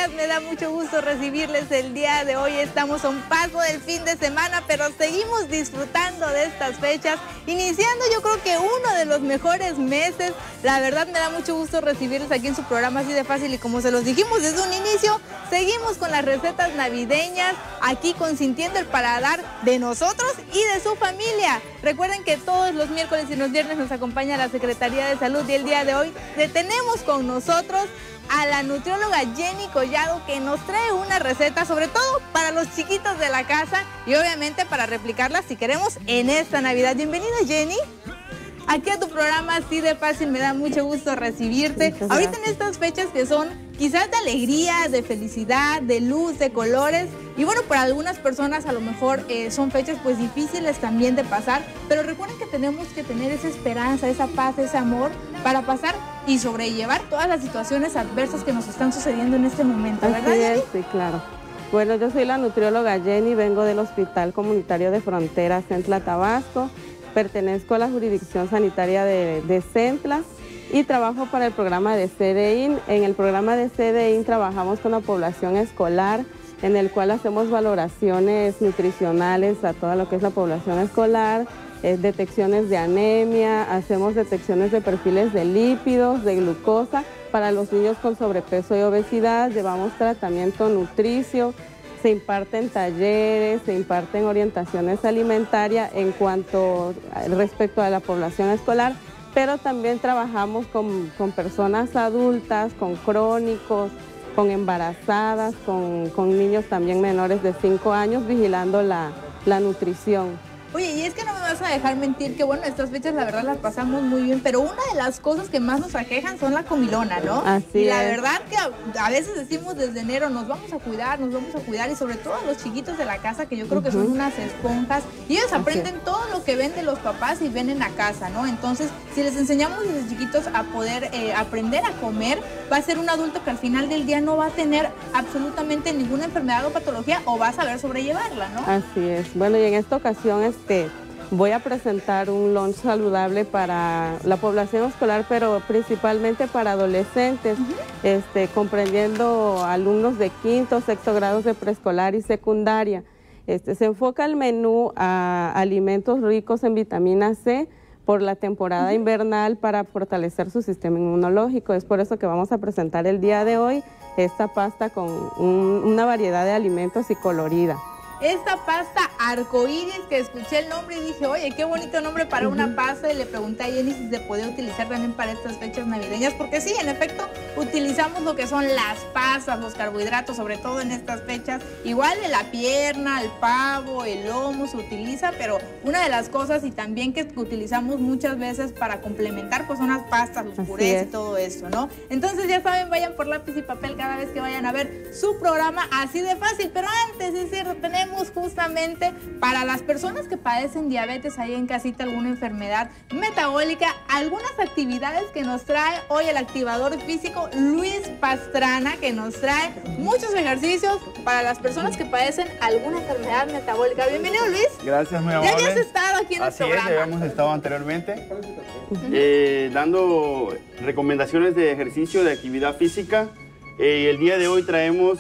días, me da mucho gusto recibirles el día de hoy. Estamos a un paso del fin de semana, pero seguimos disfrutando de estas fechas, iniciando yo creo que uno de los mejores meses. La verdad me da mucho gusto recibirles aquí en su programa Así de Fácil, y como se los dijimos desde un inicio, seguimos con las recetas navideñas, aquí consintiendo el paladar de nosotros y de su familia. Recuerden que todos los miércoles y los viernes nos acompaña la Secretaría de Salud, y el día de hoy tenemos con nosotros a la nutrióloga Jenny Collado, que nos trae una receta sobre todo para los chiquitos de la casa y obviamente para replicarla si queremos en esta Navidad. Bienvenida, Jenny, aquí a tu programa Así de Fácil. Me da mucho gusto recibirte ahorita en estas fechas que son quizás de alegría, de felicidad, de luz, de colores. Y bueno, para algunas personas a lo mejor son fechas pues difíciles también de pasar, pero recuerden que tenemos que tener esa esperanza, esa paz, ese amor para pasar y sobrellevar todas las situaciones adversas que nos están sucediendo en este momento, ¿verdad, Jenny? Sí, claro. Bueno, yo soy la nutrióloga Jenny, vengo del Hospital Comunitario de Frontera, Centla, Tabasco. Pertenezco a la jurisdicción sanitaria de Centla y trabajo para el programa de CDIN. En el programa de CDIN trabajamos con la población escolar, en el cual hacemos valoraciones nutricionales a toda lo que es la población escolar, detecciones de anemia, hacemos detecciones de perfiles de lípidos, de glucosa. Para los niños con sobrepeso y obesidad llevamos tratamiento nutricio, se imparten talleres, se imparten orientaciones alimentarias en cuanto respecto a la población escolar, pero también trabajamos con personas adultas, con crónicos, con embarazadas, con niños también menores de 5 años, vigilando la nutrición. Oye, y es que no me vas a dejar mentir que, bueno, estas fechas la verdad las pasamos muy bien, pero una de las cosas que más nos aquejan son la comilona, ¿no? Así y la es. verdad que a veces decimos desde enero, nos vamos a cuidar, y sobre todo a los chiquitos de la casa, que yo creo que son unas esponjas, y ellos aprenden todo lo que ven de los papás y ven en la casa, ¿no? Entonces, si les enseñamos desde chiquitos a poder aprender a comer, va a ser un adulto que al final del día no va a tener absolutamente ninguna enfermedad o patología, o va a saber sobrellevarla, ¿no? Así es. Bueno, y en esta ocasión voy a presentar un lunch saludable para la población escolar, pero principalmente para adolescentes, comprendiendo alumnos de quinto, sexto grados de preescolar y secundaria. Se enfoca el menú a alimentos ricos en vitamina C por la temporada invernal para fortalecer su sistema inmunológico. Es por eso que vamos a presentar el día de hoy esta pasta con una variedad de alimentos y colorida. Esta pasta arcoíris, que escuché el nombre y dije, oye, qué bonito nombre para una pasta, y le pregunté a Jenny si se podía utilizar también para estas fechas navideñas, porque sí, en efecto, utilizamos lo que son las pastas, los carbohidratos, sobre todo en estas fechas. Igual de la pierna, el pavo, el lomo se utiliza, pero una de las cosas y también que utilizamos muchas veces para complementar, pues son las pastas, los purés y todo eso, ¿no? Entonces ya saben, vayan por lápiz y papel cada vez que vayan a ver su programa Así de Fácil. Pero antes, es cierto, tenemos justamente para las personas que padecen diabetes ahí en casita, alguna enfermedad metabólica, algunas actividades que nos trae hoy el activador físico Luis Pastrana, que nos trae muchos ejercicios para las personas que padecen alguna enfermedad metabólica. Bienvenido, Luis. Gracias, muy amable. Ya habías estado aquí en el programa. Así es, ya habíamos estado anteriormente dando recomendaciones de ejercicio, de actividad física. El día de hoy traemos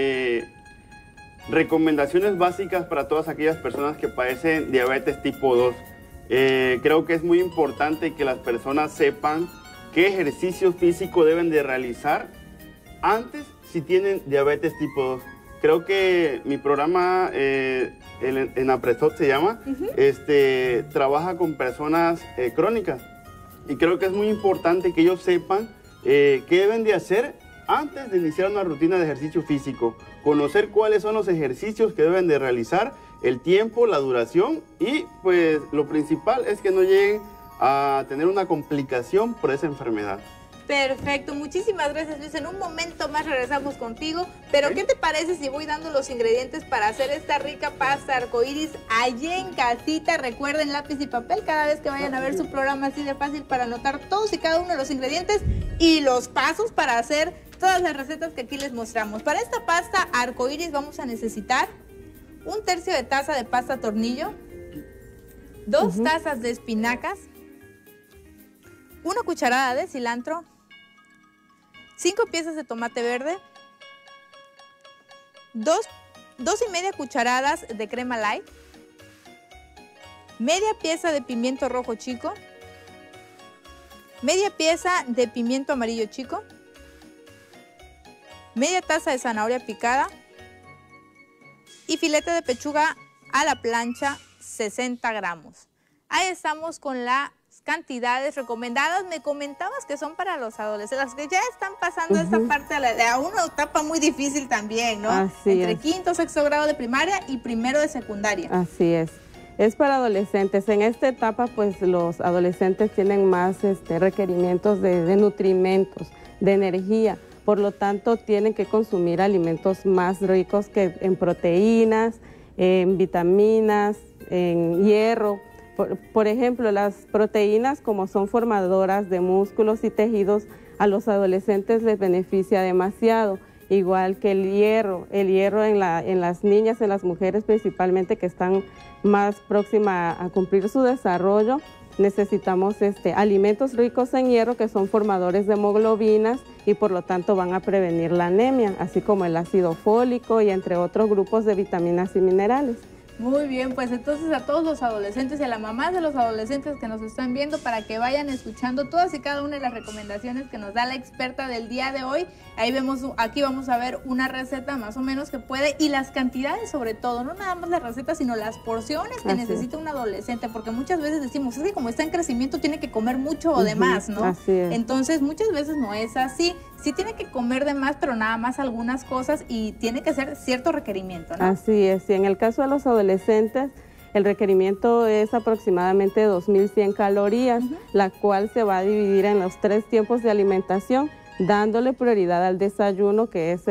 recomendaciones básicas para todas aquellas personas que padecen diabetes tipo 2. Creo que es muy importante que las personas sepan qué ejercicio físico deben de realizar antes si tienen diabetes tipo 2. Creo que mi programa, en Apresot se llama, trabaja con personas crónicas. Y creo que es muy importante que ellos sepan qué deben de hacer antes de iniciar una rutina de ejercicio físico. Conocer cuáles son los ejercicios que deben de realizar, el tiempo, la duración, y pues lo principal es que no lleguen a tener una complicación por esa enfermedad. Perfecto, muchísimas gracias, Luis. En un momento más regresamos contigo, pero ¿qué te parece si voy dando los ingredientes para hacer esta rica pasta arcoíris allí en casita? Recuerden lápiz y papel cada vez que vayan a ver su programa Así de Fácil para anotar todos y cada uno de los ingredientes y los pasos para hacer todas las recetas que aquí les mostramos. Para esta pasta arcoíris vamos a necesitar 1/3 de taza de pasta tornillo, 2 tazas de espinacas, 1 cucharada de cilantro, 5 piezas de tomate verde, 2,5 cucharadas de crema light, media pieza de pimiento rojo chico, media pieza de pimiento amarillo chico, media taza de zanahoria picada y filete de pechuga a la plancha, 60 gramos. Ahí estamos con las cantidades recomendadas. Me comentabas que son para los adolescentes, que ya están pasando esta parte a una etapa muy difícil también, ¿no? Así Entre es. quinto, sexto grado de primaria y primero de secundaria. Así es. Es para adolescentes. En esta etapa, pues los adolescentes tienen más requerimientos de nutrimentos, de energía. Por lo tanto, tienen que consumir alimentos más ricos que en proteínas, en vitaminas, en hierro. Por ejemplo, las proteínas, como son formadoras de músculos y tejidos, a los adolescentes les beneficia demasiado, igual que el hierro en las niñas, en las mujeres principalmente que están más próximas a cumplir su desarrollo. Necesitamos alimentos ricos en hierro que son formadores de hemoglobinas y por lo tanto van a prevenir la anemia, así como el ácido fólico y entre otros grupos de vitaminas y minerales. Muy bien, pues entonces a todos los adolescentes y a las mamás de los adolescentes que nos están viendo, para que vayan escuchando todas y cada una de las recomendaciones que nos da la experta del día de hoy. Ahí vemos, aquí vamos a ver una receta más o menos que puede, y las cantidades sobre todo, no nada más la receta, sino las porciones que necesita un adolescente, porque muchas veces decimos, es que como está en crecimiento tiene que comer mucho o de más, ¿no? Así es. Entonces muchas veces no es así. Sí tiene que comer de más, pero nada más algunas cosas, y tiene que ser cierto requerimiento, ¿no? Así es, y en el caso de los adolescentes, el requerimiento es aproximadamente 2,100 calorías, la cual se va a dividir en los 3 tiempos de alimentación, dándole prioridad al desayuno, que es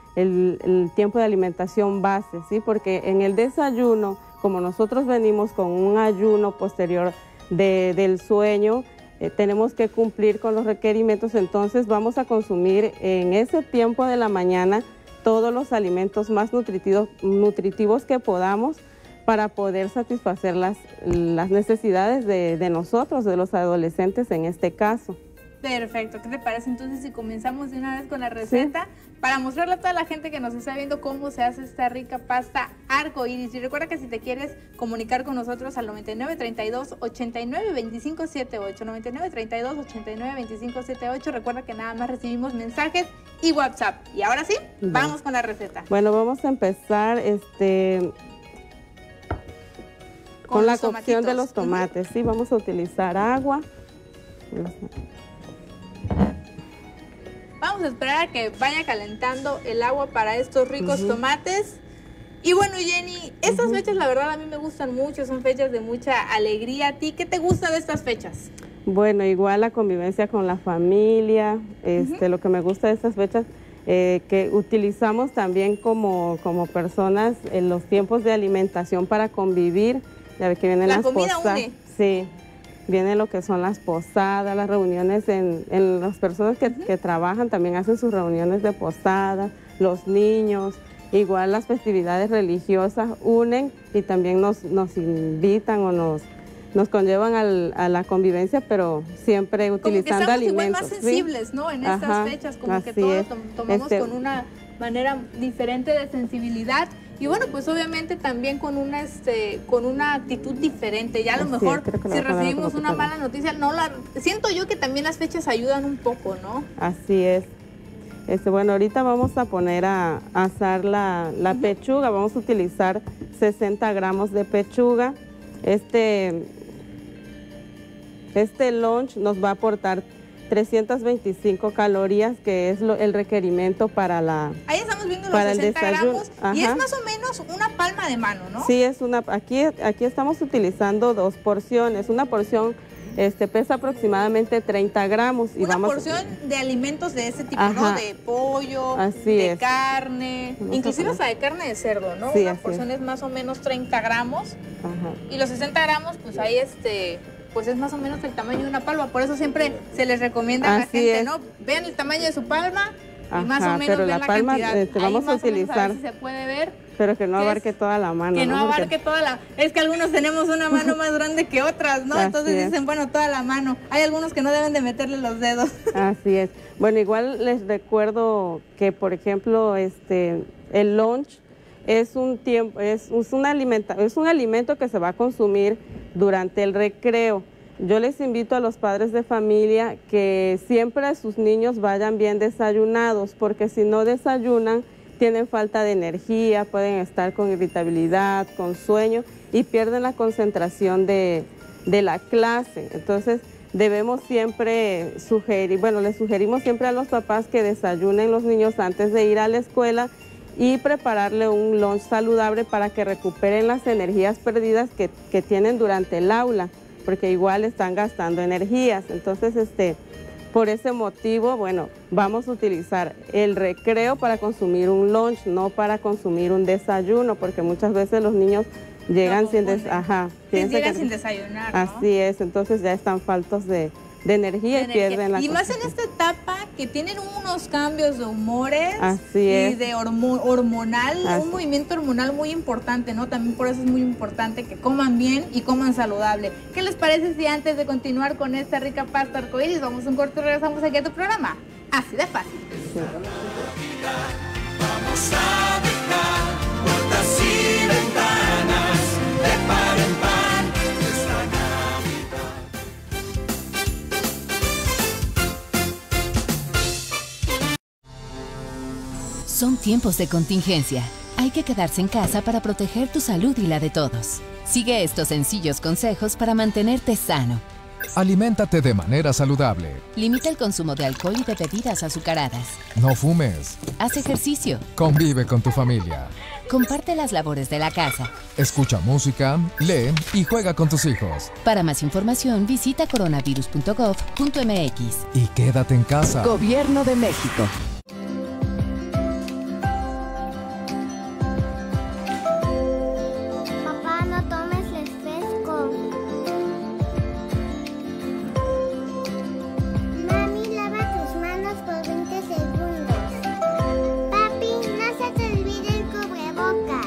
el tiempo de alimentación base, ¿sí? Porque en el desayuno, como nosotros venimos con un ayuno posterior del sueño, tenemos que cumplir con los requerimientos, entonces vamos a consumir en ese tiempo de la mañana todos los alimentos más nutritivos que podamos para poder satisfacer las necesidades de nosotros, de los adolescentes en este caso. Perfecto, ¿qué te parece entonces si comenzamos de una vez con la receta? Sí. Para mostrarle a toda la gente que nos está viendo cómo se hace esta rica pasta arcoíris. Y recuerda que si te quieres comunicar con nosotros al 99 32 89 25 78, 99 32 89 25 78, recuerda que nada más recibimos mensajes y WhatsApp. Y ahora sí, vamos con la receta. Bueno, vamos a empezar con la cocción de los tomates. Sí, vamos a utilizar agua. Vamos a esperar a que vaya calentando el agua para estos ricos tomates. Y bueno, Jenny, estas fechas la verdad a mí me gustan mucho, son fechas de mucha alegría. ¿A ti qué te gusta de estas fechas? Bueno, igual la convivencia con la familia, lo que me gusta de estas fechas, que utilizamos también como personas en los tiempos de alimentación para convivir. Ya ve que vienen las posadas. Sí. Vienen lo que son las posadas, las reuniones en las personas que trabajan también hacen sus reuniones de posada, los niños, igual las festividades religiosas unen y también nos invitan o nos conllevan a la convivencia, pero siempre utilizando como que alimentos. Igual más sensibles, ¿sí? ¿No? En estas fechas, como que todos tomamos con una manera diferente de sensibilidad. Y bueno, pues obviamente también con una actitud diferente. Ya a lo mejor si recibimos una mala noticia, siento yo que también las fechas ayudan un poco, ¿no? Así es. Bueno, ahorita vamos a poner a asar la pechuga. Vamos a utilizar 60 gramos de pechuga. Este lunch nos va a aportar 325 calorías, que es el requerimiento para Ahí estamos viendo los 60 gramos. Y es más o menos una palma de mano, ¿no? Sí, aquí estamos utilizando 2 porciones. Una porción pesa aproximadamente 30 gramos. Una porción de alimentos de ese tipo, ¿no? De pollo, de carne, inclusive hasta de carne de cerdo, ¿no? Sí, una porción es más o menos 30 gramos. Y los 60 gramos, pues ahí pues es más o menos el tamaño de una palma, por eso siempre se les recomienda a la gente, ¿no? Vean el tamaño de su palma, y más o Ajá, menos pero ver la la palma, cantidad. vamos Ahí a más o menos utilizar, ver si se puede ver. pero que no que abarque es- toda la mano. Que no Porque- abarque toda la... Es que algunos tenemos una mano más grande que otras, ¿no? Así Entonces es. dicen, bueno, toda la mano. Hay algunos que no deben de meterle los dedos. Así es. Bueno, igual les recuerdo que, por ejemplo, el lunch es un tiempo, es un alimento que se va a consumir durante el recreo. Yo les invito a los padres de familia que siempre sus niños vayan bien desayunados, porque si no desayunan, tienen falta de energía, pueden estar con irritabilidad, con sueño y pierden la concentración de la clase. Entonces, debemos siempre sugerir, bueno, les sugerimos siempre a los papás que desayunen los niños antes de ir a la escuela y prepararle un lunch saludable para que recuperen las energías perdidas que tienen durante el aula, porque igual están gastando energías. Entonces, por ese motivo, bueno, vamos a utilizar el recreo para consumir un lunch, no para consumir un desayuno, porque muchas veces los niños llegan sin llegan sin desayunar, ¿no? Así es, entonces ya están faltos de energía y pierden la Y más en concentración. esta etapa que tienen unos cambios de humores Así y es. de hormonal, Así. un movimiento hormonal muy importante, ¿no? También por eso es muy importante que coman bien y coman saludable. ¿Qué les parece si antes de continuar con esta rica pasta arcoíris vamos a un corte y regresamos aquí a tu programa? Así de fácil. Vamos a dejar puertas y ventanas de par en par esta Navidad. Son tiempos de contingencia. Hay que quedarse en casa para proteger tu salud y la de todos. Sigue estos sencillos consejos para mantenerte sano. Aliméntate de manera saludable. Limita el consumo de alcohol y de bebidas azucaradas. No fumes. Haz ejercicio. Convive con tu familia. Comparte las labores de la casa. Escucha música, lee y juega con tus hijos. Para más información, visita coronavirus.gov.mx. Y quédate en casa. Gobierno de México. Papá, no tomes refresco. Mami, lava tus manos por 20 segundos. Papi, no se te olvide el cubrebocas.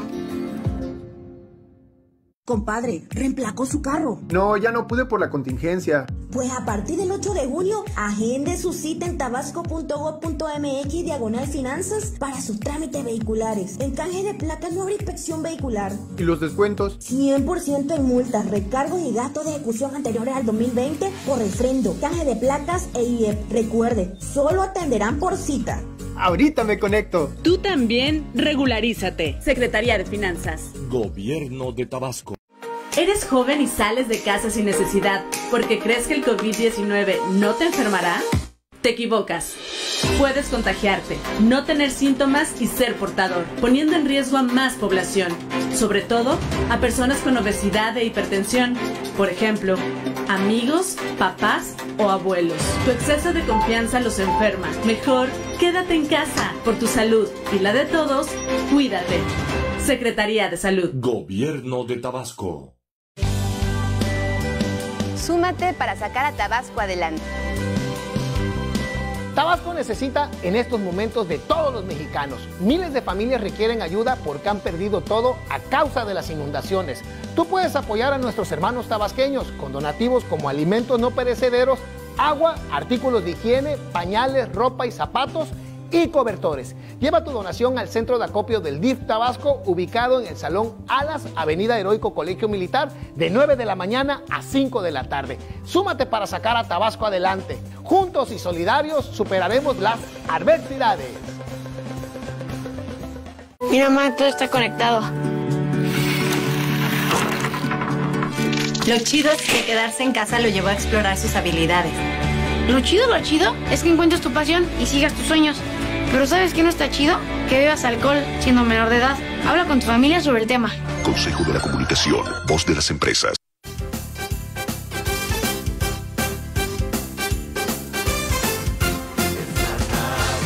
Compadre, reemplacó su carro. No, ya no pude por la contingencia. Pues a partir del 8 de julio, agende su cita en tabasco.gov.mx/finanzas para sus trámites vehiculares. En canje de placas no habrá inspección vehicular. ¿Y los descuentos? 100% en multas, recargos y gastos de ejecución anteriores al 2020 por refrendo, canje de placas e IEP. Recuerde, solo atenderán por cita. Ahorita me conecto. Tú también regularízate. Secretaría de Finanzas. Gobierno de Tabasco. ¿Eres joven y sales de casa sin necesidad porque crees que el COVID-19 no te enfermará? Te equivocas. Puedes contagiarte, no tener síntomas y ser portador, poniendo en riesgo a más población, sobre todo a personas con obesidad e hipertensión, por ejemplo, amigos, papás o abuelos. Tu exceso de confianza los enferma. Mejor, quédate en casa. Por tu salud y la de todos, cuídate. Secretaría de Salud. Gobierno de Tabasco. Súmate para sacar a Tabasco adelante. Tabasco necesita en estos momentos de todos los mexicanos. Miles de familias requieren ayuda porque han perdido todo a causa de las inundaciones. Tú puedes apoyar a nuestros hermanos tabasqueños con donativos como alimentos no perecederos, agua, artículos de higiene, pañales, ropa y zapatos y cobertores. Lleva tu donación al centro de acopio del DIF Tabasco, ubicado en el Salón Alas, Avenida Heroico Colegio Militar, de 9 de la mañana a 5 de la tarde. Súmate para sacar a Tabasco adelante. Juntos y solidarios superaremos las adversidades. Mira, mamá, todo está conectado. Lo chido es que quedarse en casa lo llevó a explorar sus habilidades. Lo chido es que encuentres tu pasión y sigas tus sueños. Pero ¿sabes qué no está chido? Que bebas alcohol siendo menor de edad. Habla con tu familia sobre el tema. Consejo de la Comunicación, voz de las empresas.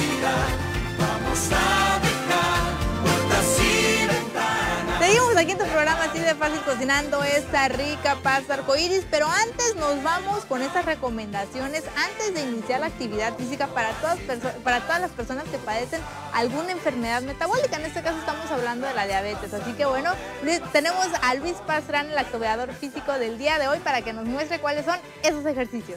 Seguimos aquí en tu programa Así de Fácil, cocinando esta rica pasta arcoíris, pero antes nos vamos con estas recomendaciones antes de iniciar la actividad física para todas las personas que padecen alguna enfermedad metabólica. En este caso estamos hablando de la diabetes, así que bueno, tenemos a Luis Pastrana, el activador físico del día de hoy, para que nos muestre cuáles son esos ejercicios.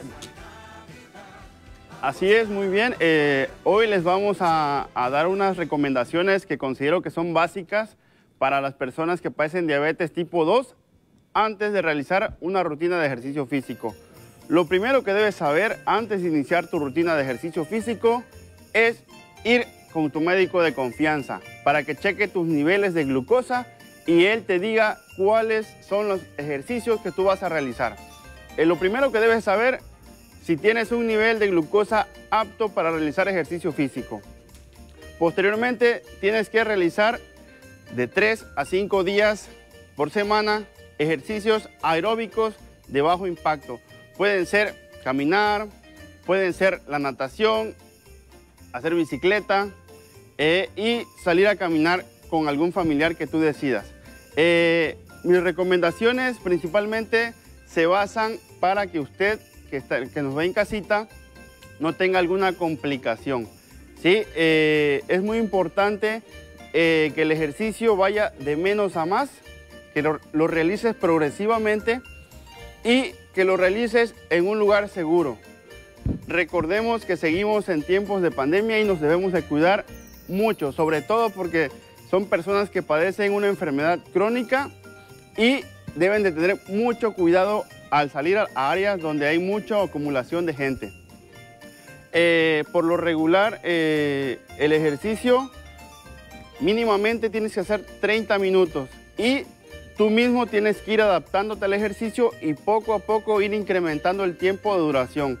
Así es, muy bien. Hoy les vamos a dar unas recomendaciones que considero que son básicas para las personas que padecen diabetes tipo 2 antes de realizar una rutina de ejercicio físico. Lo primero que debes saber antes de iniciar tu rutina de ejercicio físico es ir con tu médico de confianza para que cheque tus niveles de glucosa y él te diga cuáles son los ejercicios que tú vas a realizar. Lo primero que debes saber si tienes un nivel de glucosa apto para realizar ejercicio físico. Posteriormente tienes que realizar de 3 a 5 días por semana ejercicios aeróbicos de bajo impacto. Pueden ser caminar, pueden ser la natación, hacer bicicleta y salir a caminar con algún familiar que tú decidas. Mis recomendaciones principalmente se basan para que usted que nos ve en casita no tenga alguna complicación, ¿sí? Es muy importante que el ejercicio vaya de menos a más, que lo realices progresivamente y que lo realices en un lugar seguro. Recordemos que seguimos en tiempos de pandemia y nos debemos de cuidar mucho, sobre todo porque son personas que padecen una enfermedad crónica y deben de tener mucho cuidado al salir a áreas donde hay mucha acumulación de gente. Por lo regular, el ejercicio mínimamente tienes que hacer 30 minutos y tú mismo tienes que ir adaptándote al ejercicio y poco a poco ir incrementando el tiempo de duración.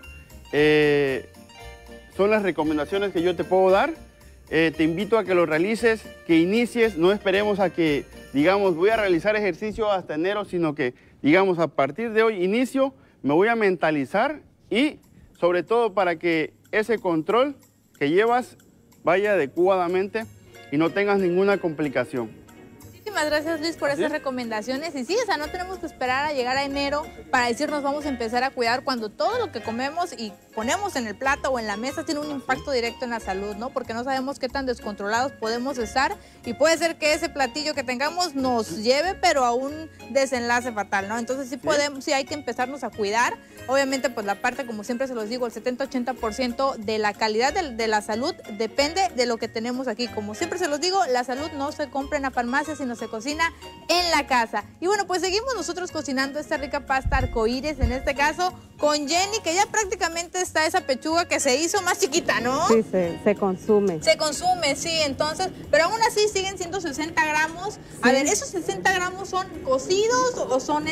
Son las recomendaciones que yo te puedo dar. Te invito a que lo realices, que inicies, no esperemos a que, digamos, voy a realizar ejercicio hasta enero, sino que, digamos, a partir de hoy inicio, me voy a mentalizar y sobre todo para que ese control que llevas vaya adecuadamente y no tengas ninguna complicación. Muchísimas gracias, Luis, por esas recomendaciones. Y sí, o sea, no tenemos que esperar a llegar a enero para decirnos vamos a empezar a cuidar cuando todo lo que comemos y ponemos en el plato o en la mesa tiene un impacto directo en la salud, ¿no? Porque no sabemos qué tan descontrolados podemos estar y puede ser que ese platillo que tengamos nos lleve, pero a un desenlace fatal, ¿no? Entonces sí hay que empezarnos a cuidar. Obviamente, pues la parte, como siempre se los digo, el 70-80% de la calidad de la salud depende de lo que tenemos aquí. Como siempre se los digo, la salud no se compra en la farmacia, sino se cocina en la casa. Y bueno, pues seguimos nosotros cocinando esta rica pasta arcoíris, en este caso con Jenny, que ya prácticamente está esa pechuga que se hizo más chiquita, ¿no? Sí, se consume. Se consume, sí, entonces, pero aún así siguen siendo 60 gramos. A ver, ¿esos 60 gramos son cocidos o son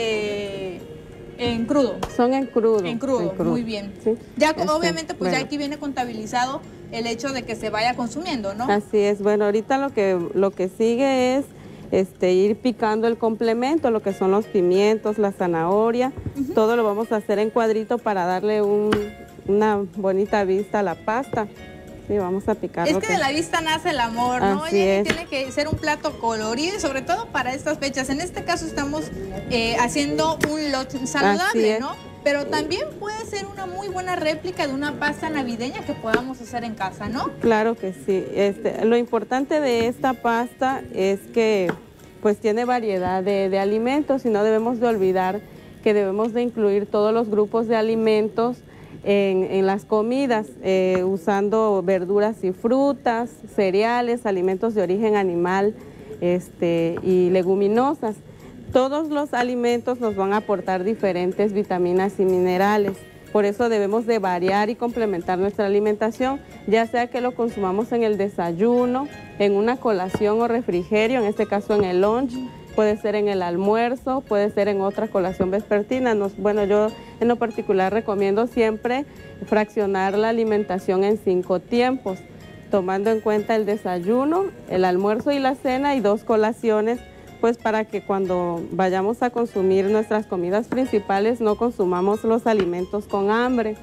en crudo? Son en crudo. En crudo, muy bien. Sí. Ya obviamente, pues bueno, ya aquí viene contabilizado el hecho de que se vaya consumiendo, ¿no? Así es. Bueno, ahorita lo que sigue es ir picando el complemento, lo que son los pimientos, la zanahoria, todo lo vamos a hacer en cuadrito para darle una bonita vista a la pasta. Sí, vamos a picar. Es que de la vista nace el amor, ¿no? Así es. Tiene que ser un plato colorido y sobre todo para estas fechas. En este caso estamos haciendo un lot saludable, ¿no? Pero también puede ser una muy buena réplica de una pasta navideña que podamos hacer en casa, ¿no? Claro que sí. Lo importante de esta pasta es que pues tiene variedad de alimentos y no debemos de olvidar que debemos de incluir todos los grupos de alimentos en las comidas, usando verduras y frutas, cereales, alimentos de origen animal y leguminosas. Todos los alimentos nos van a aportar diferentes vitaminas y minerales. Por eso debemos de variar y complementar nuestra alimentación, ya sea que lo consumamos en el desayuno, en una colación o refrigerio, en este caso en el lunch, puede ser en el almuerzo, puede ser en otra colación vespertina. Bueno, yo en lo particular recomiendo siempre fraccionar la alimentación en 5 tiempos, tomando en cuenta el desayuno, el almuerzo y la cena y 2 colaciones, pues para que cuando vayamos a consumir nuestras comidas principales no consumamos los alimentos con hambre.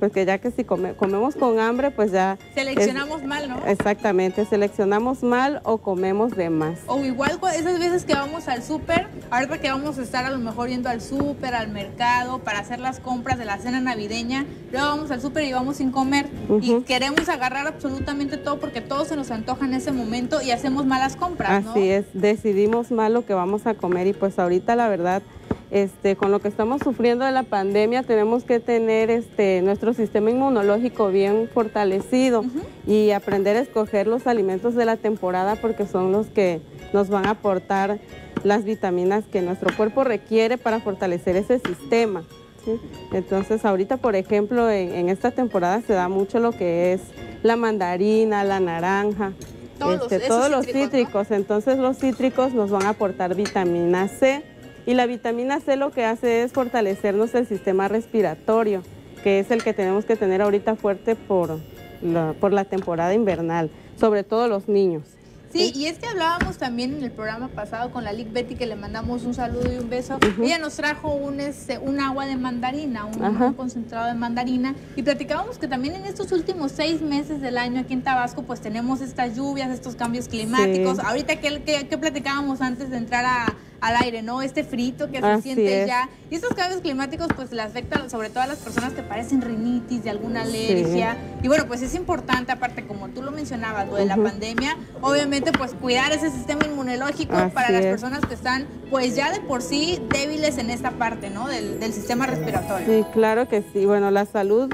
pues que ya que si comemos con hambre, pues ya... Seleccionamos mal, ¿no? Exactamente, seleccionamos mal o comemos de más. O igual esas veces que vamos al súper, ahorita que vamos a estar a lo mejor yendo al súper, al mercado, para hacer las compras de la cena navideña, luego vamos al súper y vamos sin comer. Y queremos agarrar absolutamente todo porque todo se nos antoja en ese momento y hacemos malas compras, ¿no? Así es, decidimos mal lo que vamos a comer y pues ahorita la verdad... con lo que estamos sufriendo de la pandemia tenemos que tener nuestro sistema inmunológico bien fortalecido y aprender a escoger los alimentos de la temporada porque son los que nos van a aportar las vitaminas que nuestro cuerpo requiere para fortalecer ese sistema, ¿sí? Entonces ahorita, por ejemplo, en esta temporada se da mucho lo que es la mandarina, la naranja, todos los cítricos, ¿no? Entonces los cítricos nos van a aportar vitamina C. Y la vitamina C lo que hace es fortalecernos el sistema respiratorio, que es el que tenemos que tener ahorita fuerte por la temporada invernal, sobre todo los niños. Sí, y es que hablábamos también en el programa pasado con la Lic Betty, que le mandamos un saludo y un beso. Ella nos trajo un agua de mandarina, un concentrado de mandarina, y platicábamos que también en estos últimos 6 meses del año aquí en Tabasco, pues tenemos estas lluvias, estos cambios climáticos. Sí. Ahorita que platicábamos antes de entrar al aire, ¿no? Este frito que se siente ya. Y estos cambios climáticos pues le afectan sobre todo a las personas que padecen rinitis, de alguna alergia. Sí. Y bueno, pues es importante, aparte como tú lo mencionabas, lo de la pandemia, obviamente pues cuidar ese sistema inmunológico para las personas que están pues ya de por sí débiles en esta parte, ¿no? Del sistema respiratorio. Sí, claro que sí. Bueno, la salud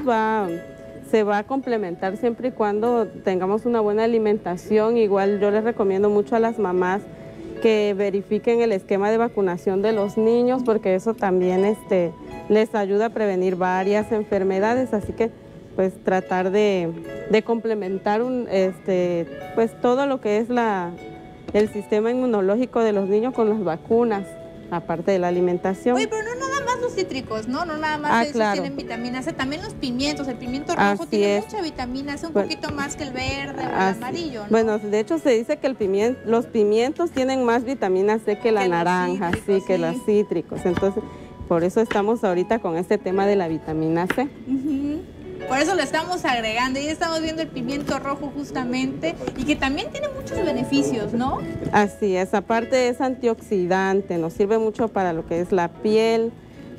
se va a complementar siempre y cuando tengamos una buena alimentación. Igual yo les recomiendo mucho a las mamás que verifiquen el esquema de vacunación de los niños, porque eso también les ayuda a prevenir varias enfermedades, así que pues tratar de complementar pues todo lo que es el sistema inmunológico de los niños con las vacunas, aparte de la alimentación. Oye, pero no nada más los cítricos, ¿no? No nada más esos tienen vitamina C, también los pimientos. El pimiento rojo tiene mucha vitamina C, un poquito más que el verde o el amarillo, ¿no? Bueno, de hecho se dice que los pimientos tienen más vitamina C que la naranja, que los cítricos. Entonces, por eso estamos ahorita con este tema de la vitamina C. Por eso lo estamos agregando y estamos viendo el pimiento rojo justamente y que también tiene muchos beneficios, ¿no? Así es, aparte es antioxidante, nos sirve mucho para lo que es la piel,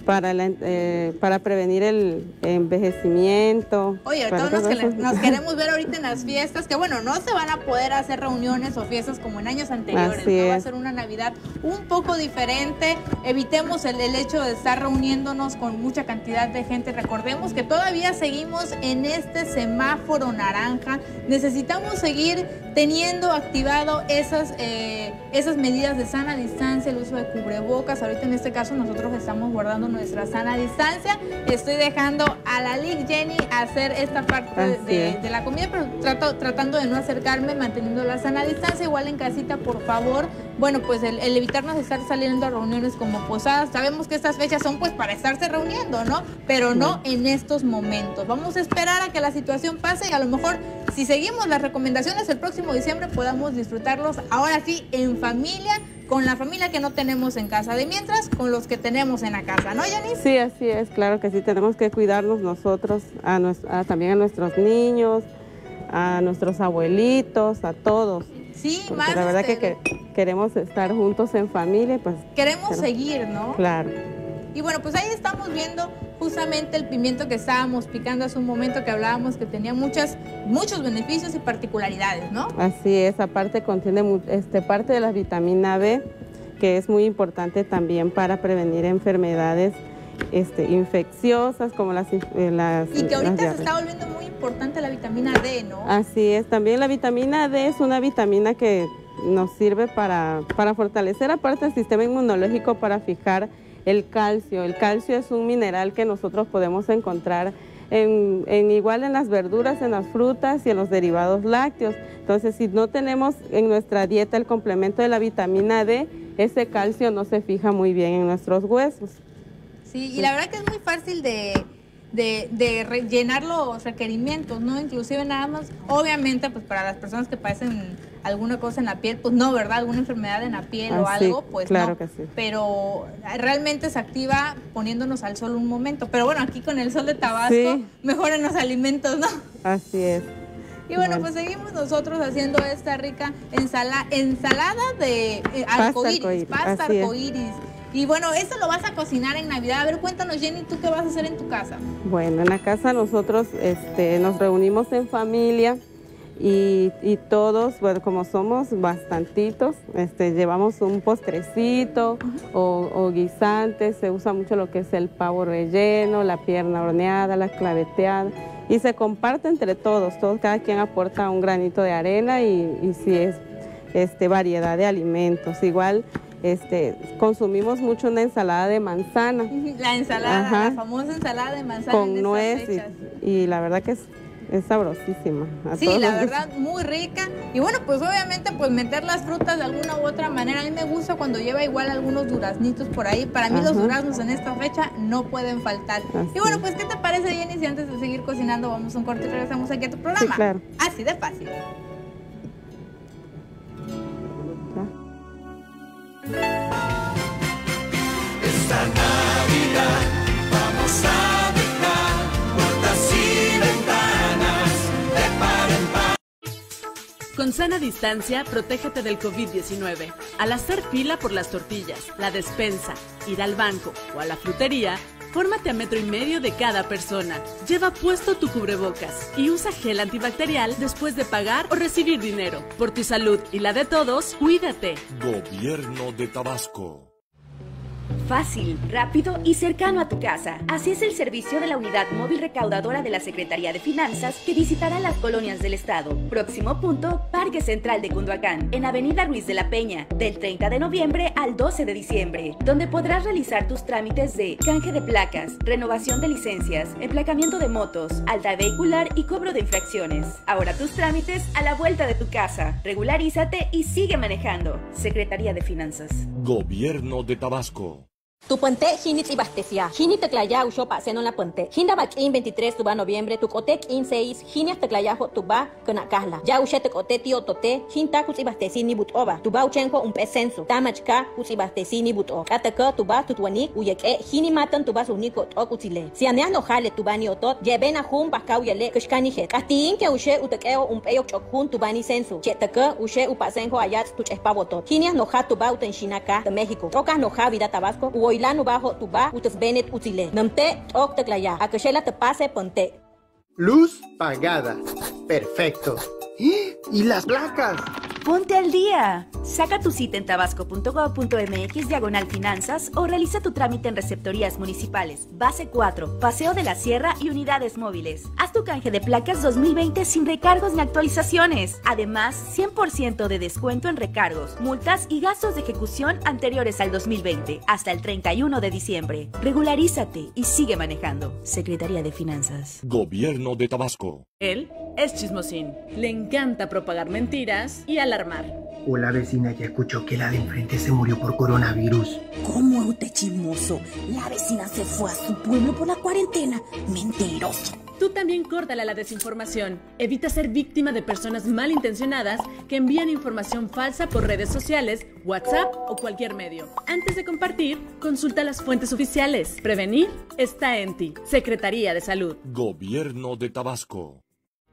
para prevenir el envejecimiento. Oye, todos los que nos queremos ver ahorita en las fiestas, que bueno, no se van a poder hacer reuniones o fiestas como en años anteriores, ¿no? Va a ser una Navidad un poco diferente. Evitemos el hecho de estar reuniéndonos con mucha cantidad de gente. Recordemos que todavía seguimos en este semáforo naranja. Necesitamos seguir teniendo activado esas medidas de sana distancia, el uso de cubrebocas. Ahorita en este caso nosotros estamos guardando nuestra sana distancia. Estoy dejando a la Lic Jenny hacer esta parte de la comida, pero tratando de no acercarme, manteniendo la sana distancia. Igual en casita, por favor. Bueno, pues el evitarnos de estar saliendo a reuniones como posadas. Sabemos que estas fechas son pues para estarse reuniendo, ¿no? Pero no en estos momentos. Vamos a esperar a que la situación pase y a lo mejor si seguimos las recomendaciones el próximo diciembre podamos disfrutarlos ahora sí en familia, con la familia que no tenemos en casa, de mientras con los que tenemos en la casa, ¿no, Yanis? Sí, así es, claro que sí, tenemos que cuidarnos nosotros, también a nuestros niños, a nuestros abuelitos, a todos. Sí, porque más la verdad que queremos estar juntos en familia, pues queremos seguir, ¿no? Claro. Y bueno, pues ahí estamos viendo justamente el pimiento que estábamos picando hace un momento, que hablábamos que tenía muchos beneficios y particularidades, ¿no? Así es, aparte contiene parte de la vitamina B, que es muy importante también para prevenir enfermedades infecciosas como las y que ahorita se está volviendo muy importante la vitamina D, ¿no? Así es, también la vitamina D es una vitamina que nos sirve para fortalecer aparte el sistema inmunológico, para fijar el calcio. El calcio es un mineral que nosotros podemos encontrar igual en las verduras, en las frutas y en los derivados lácteos. Entonces, si no tenemos en nuestra dieta el complemento de la vitamina D, ese calcio no se fija muy bien en nuestros huesos. Sí, y la verdad que es muy fácil de llenar los requerimientos, ¿no? Inclusive nada más, obviamente, pues para las personas que padecen alguna cosa en la piel, pues no, ¿verdad? Alguna enfermedad en la piel o algo, pues claro no. Que sí. Pero realmente se activa poniéndonos al sol un momento. Pero bueno, aquí con el sol de Tabasco, sí, mejoran los alimentos, ¿no? Así es. Y bueno, pues seguimos nosotros haciendo esta rica ensalada de arcoíris, pasta arcoíris. Y bueno, eso lo vas a cocinar en Navidad. A ver, cuéntanos, Jenny, ¿tú qué vas a hacer en tu casa? Bueno, en la casa nosotros nos reunimos en familia y todos, bueno, como somos bastantitos, llevamos un postrecito o guisantes. Se usa mucho lo que es el pavo relleno, la pierna horneada, la claveteada. Y se comparte entre todos, cada quien aporta un granito de arena y sí es variedad de alimentos. Igual consumimos mucho una ensalada de manzana. La ensalada, la famosa ensalada de manzana. Con nuez y la verdad que es sabrosísima. Sí, la verdad, muy rica. Y bueno, pues obviamente pues meter las frutas de alguna u otra manera. A mí me gusta cuando lleva igual algunos duraznitos por ahí. Para mí los duraznos en esta fecha no pueden faltar. Y bueno, pues ¿qué te parece, Jenny, si antes de seguir cocinando vamos a un corte y regresamos aquí a tu programa? Sí, claro. Así de fácil. Esta Navidad vamos a dejar puertas y ventanas de par en par. Con sana distancia, protégete del COVID-19. Al hacer fila por las tortillas, la despensa, ir al banco o a la frutería, fórmate a 1,5 metros de cada persona. Lleva puesto tu cubrebocas y usa gel antibacterial después de pagar o recibir dinero. Por tu salud y la de todos, cuídate. Gobierno de Tabasco. Fácil, rápido y cercano a tu casa. Así es el servicio de la Unidad Móvil Recaudadora de la Secretaría de Finanzas que visitará las colonias del estado. Próximo punto, Parque Central de Cunduacán, en Avenida Ruiz de la Peña, del 30 de noviembre al 12 de diciembre, donde podrás realizar tus trámites de canje de placas, renovación de licencias, emplacamiento de motos, alta vehicular y cobro de infracciones. Ahora tus trámites a la vuelta de tu casa. Regularízate y sigue manejando. Secretaría de Finanzas. Gobierno de Tabasco. Tu puente, Hinit y Bastesia. Hinit Teclaya, Ushopa, Seno la puente. Hindabach in 23 tuba noviembre, tu cotek in 6, Hinias Teclayajo tuba, Conacasla. Ya Ushe Tecote tío Tote, Hinta Kutsibastesini Butova. Tuba Uchenjo un pesenso. Tamachka Kutsibastesini Buto. Ataka tuba tutuani, Uyeke, Hini matan tuba sunico Okutile. Si aneas no jale tubani otot, Yebena Hum Bacau Yale, Kushkanihe. Castin que Ushe Utekeo un peyok chokhun tubani sensu. Chetaka Ushe Upasenjo Ayat Tuchespavotot. Hinias no hat tuba Utenshinaka de México. Ocas no Vida Tabasco. Ilano bajo tuba utas benet utile. Namte ok teklaya. Akashela te pase ponte. Luz pagada. Perfecto. ¿Y las placas? Ponte al día. Saca tu cita en tabasco.gov.mx/finanzas o realiza tu trámite en receptorías municipales. Base 4, Paseo de la Sierra y unidades móviles. Haz tu canje de placas 2020 sin recargos ni actualizaciones. Además, 100% de descuento en recargos, multas y gastos de ejecución anteriores al 2020 hasta el 31 de diciembre. Regularízate y sigue manejando. Secretaría de Finanzas. Gobierno de Tabasco. Él es chismosín. Le encanta propagar mentiras y alarmar. O la vecina ya escuchó que la de enfrente se murió por coronavirus. ¿Cómo es usted chismoso? La vecina se fue a su pueblo por la cuarentena. Mentiroso. Tú también córtale a la desinformación. Evita ser víctima de personas malintencionadas que envían información falsa por redes sociales, WhatsApp o cualquier medio. Antes de compartir, consulta las fuentes oficiales. Prevenir está en ti. Secretaría de Salud. Gobierno de Tabasco.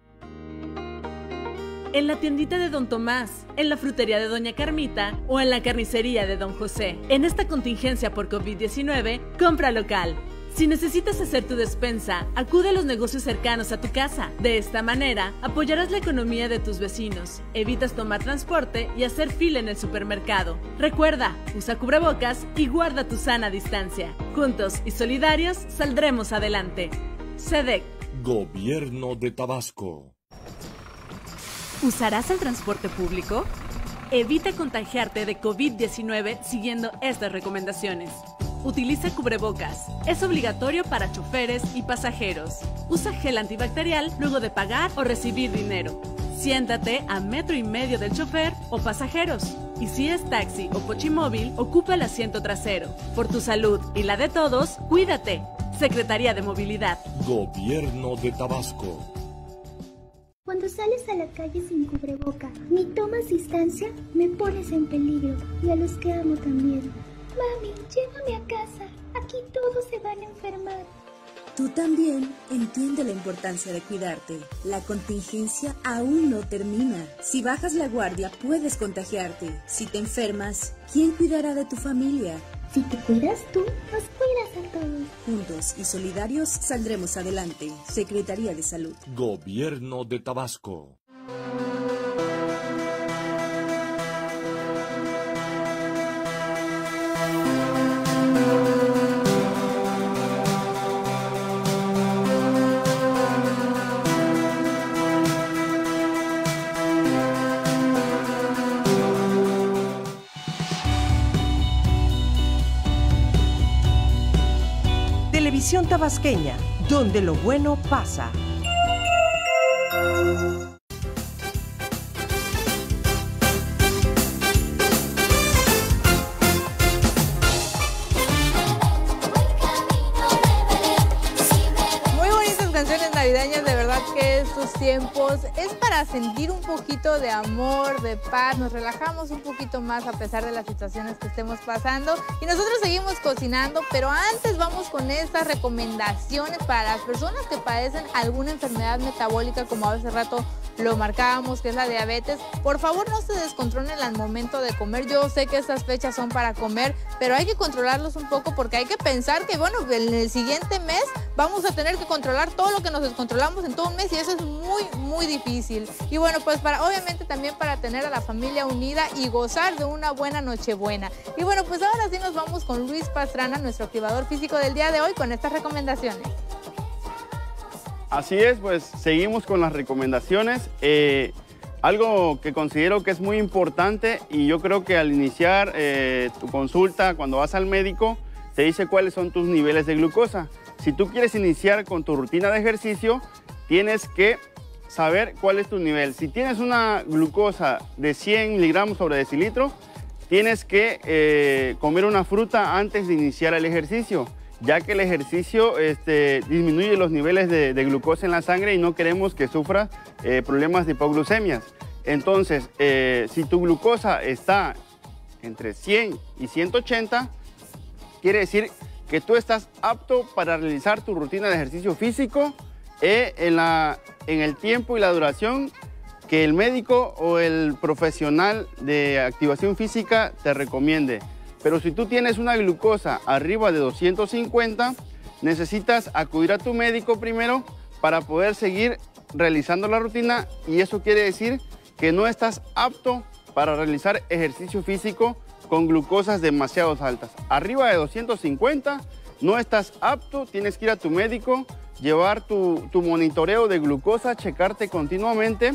En la tiendita de Don Tomás, en la frutería de Doña Carmita o en la carnicería de Don José. En esta contingencia por COVID-19, compra local. Si necesitas hacer tu despensa, acude a los negocios cercanos a tu casa. De esta manera, apoyarás la economía de tus vecinos, evitas tomar transporte y hacer fila en el supermercado. Recuerda, usa cubrebocas y guarda tu sana distancia. Juntos y solidarios, saldremos adelante. SEDEC. Gobierno de Tabasco. ¿Usarás el transporte público? Evita contagiarte de COVID-19 siguiendo estas recomendaciones. Utiliza cubrebocas. Es obligatorio para choferes y pasajeros. Usa gel antibacterial luego de pagar o recibir dinero. Siéntate a 1,5 metros del chofer o pasajeros. Y si es taxi o cochimóvil, ocupa el asiento trasero. Por tu salud y la de todos, cuídate. Secretaría de Movilidad. Gobierno de Tabasco. Cuando sales a la calle sin cubreboca, ni tomas distancia, me pones en peligro. Y a los que amo también. Mami, llévame a casa. Aquí todos se van a enfermar. Tú también entiende la importancia de cuidarte. La contingencia aún no termina. Si bajas la guardia, puedes contagiarte. Si te enfermas, ¿quién cuidará de tu familia? Si te cuidas tú, nos cuidas a todos. Juntos y solidarios saldremos adelante. Secretaría de Salud. Gobierno de Tabasco. Televisión tabasqueña, donde lo bueno pasa. Muy bonitas canciones navideñas, de verdad que estos tiempos es para sentir un poquito de amor, de paz, nos relajamos un poquito más a pesar de las situaciones que estemos pasando y nosotros seguimos cocinando, pero antes vamos con estas recomendaciones para las personas que padecen alguna enfermedad metabólica, como hace rato lo marcábamos, que es la diabetes. Por favor, no se descontrolen al momento de comer. Yo sé que estas fechas son para comer, pero hay que controlarlos un poco porque hay que pensar que, bueno, en el siguiente mes vamos a tener que controlar todo lo que nos descontrolamos en todo un mes y eso es muy difícil. Y bueno, pues obviamente también para tener a la familia unida y gozar de una buena Nochebuena. Y bueno, pues ahora sí nos vamos con Luis Pastrana, nuestro activador físico del día de hoy, con estas recomendaciones. Así es, pues seguimos con las recomendaciones. Algo que considero que es muy importante y yo creo que al iniciar tu consulta, cuando vas al médico, te dice cuáles son tus niveles de glucosa. Si tú quieres iniciar con tu rutina de ejercicio, tienes que saber cuál es tu nivel. Si tienes una glucosa de 100 miligramos sobre decilitro, tienes que comer una fruta antes de iniciar el ejercicio, ya que el ejercicio disminuye los niveles de glucosa en la sangre y no queremos que sufras problemas de hipoglucemias. Entonces, si tu glucosa está entre 100 y 180, quiere decir que tú estás apto para realizar tu rutina de ejercicio físico en el tiempo y la duración que el médico o el profesional de activación física te recomiende. Pero si tú tienes una glucosa arriba de 250, necesitas acudir a tu médico primero para poder seguir realizando la rutina y eso quiere decir que no estás apto para realizar ejercicio físico con glucosas demasiado altas. Arriba de 250 no estás apto, tienes que ir a tu médico, llevar tu monitoreo de glucosa, checarte continuamente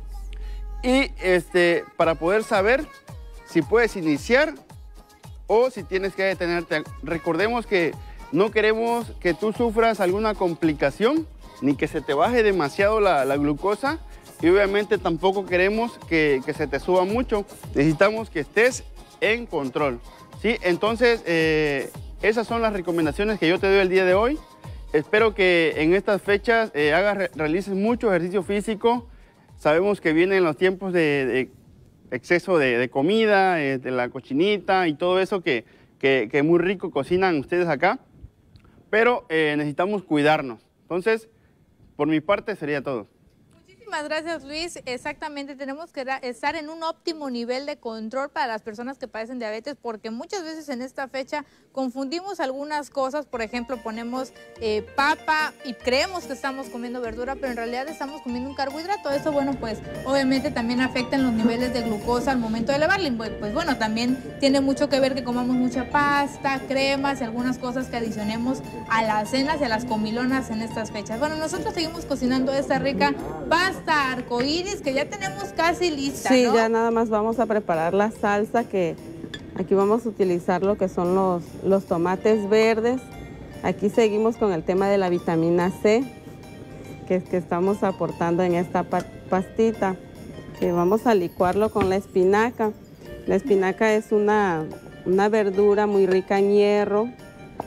y para poder saber si puedes iniciar o si tienes que detenerte. Recordemos que no queremos que tú sufras alguna complicación ni que se te baje demasiado la glucosa y obviamente tampoco queremos que se te suba mucho. Necesitamos que estés en control, ¿sí? Entonces, esas son las recomendaciones que yo te doy el día de hoy. Espero que en estas fechas realices mucho ejercicio físico. Sabemos que vienen los tiempos de exceso de comida, de la cochinita y todo eso que muy rico cocinan ustedes acá, pero necesitamos cuidarnos. Entonces, por mi parte sería todo. Muchísimas gracias, Luis. Exactamente, tenemos que estar en un óptimo nivel de control para las personas que padecen diabetes, porque muchas veces en esta fecha confundimos algunas cosas. Por ejemplo, ponemos papa y creemos que estamos comiendo verdura, pero en realidad estamos comiendo un carbohidrato. Eso, bueno, pues obviamente también afecta en los niveles de glucosa al momento de elevarle. Pues bueno, también tiene mucho que ver que comamos mucha pasta, cremas y algunas cosas que adicionemos a las cenas y a las comilonas en estas fechas. Bueno, nosotros seguimos cocinando esta rica pasta arcoíris que ya tenemos casi lista, sí, ¿no? Ya nada más vamos a preparar la salsa, que aquí vamos a utilizar lo que son los tomates verdes. Aquí seguimos con el tema de la vitamina C que estamos aportando en esta pastita. Vamos a licuarlo con la espinaca. La espinaca es una verdura muy rica en hierro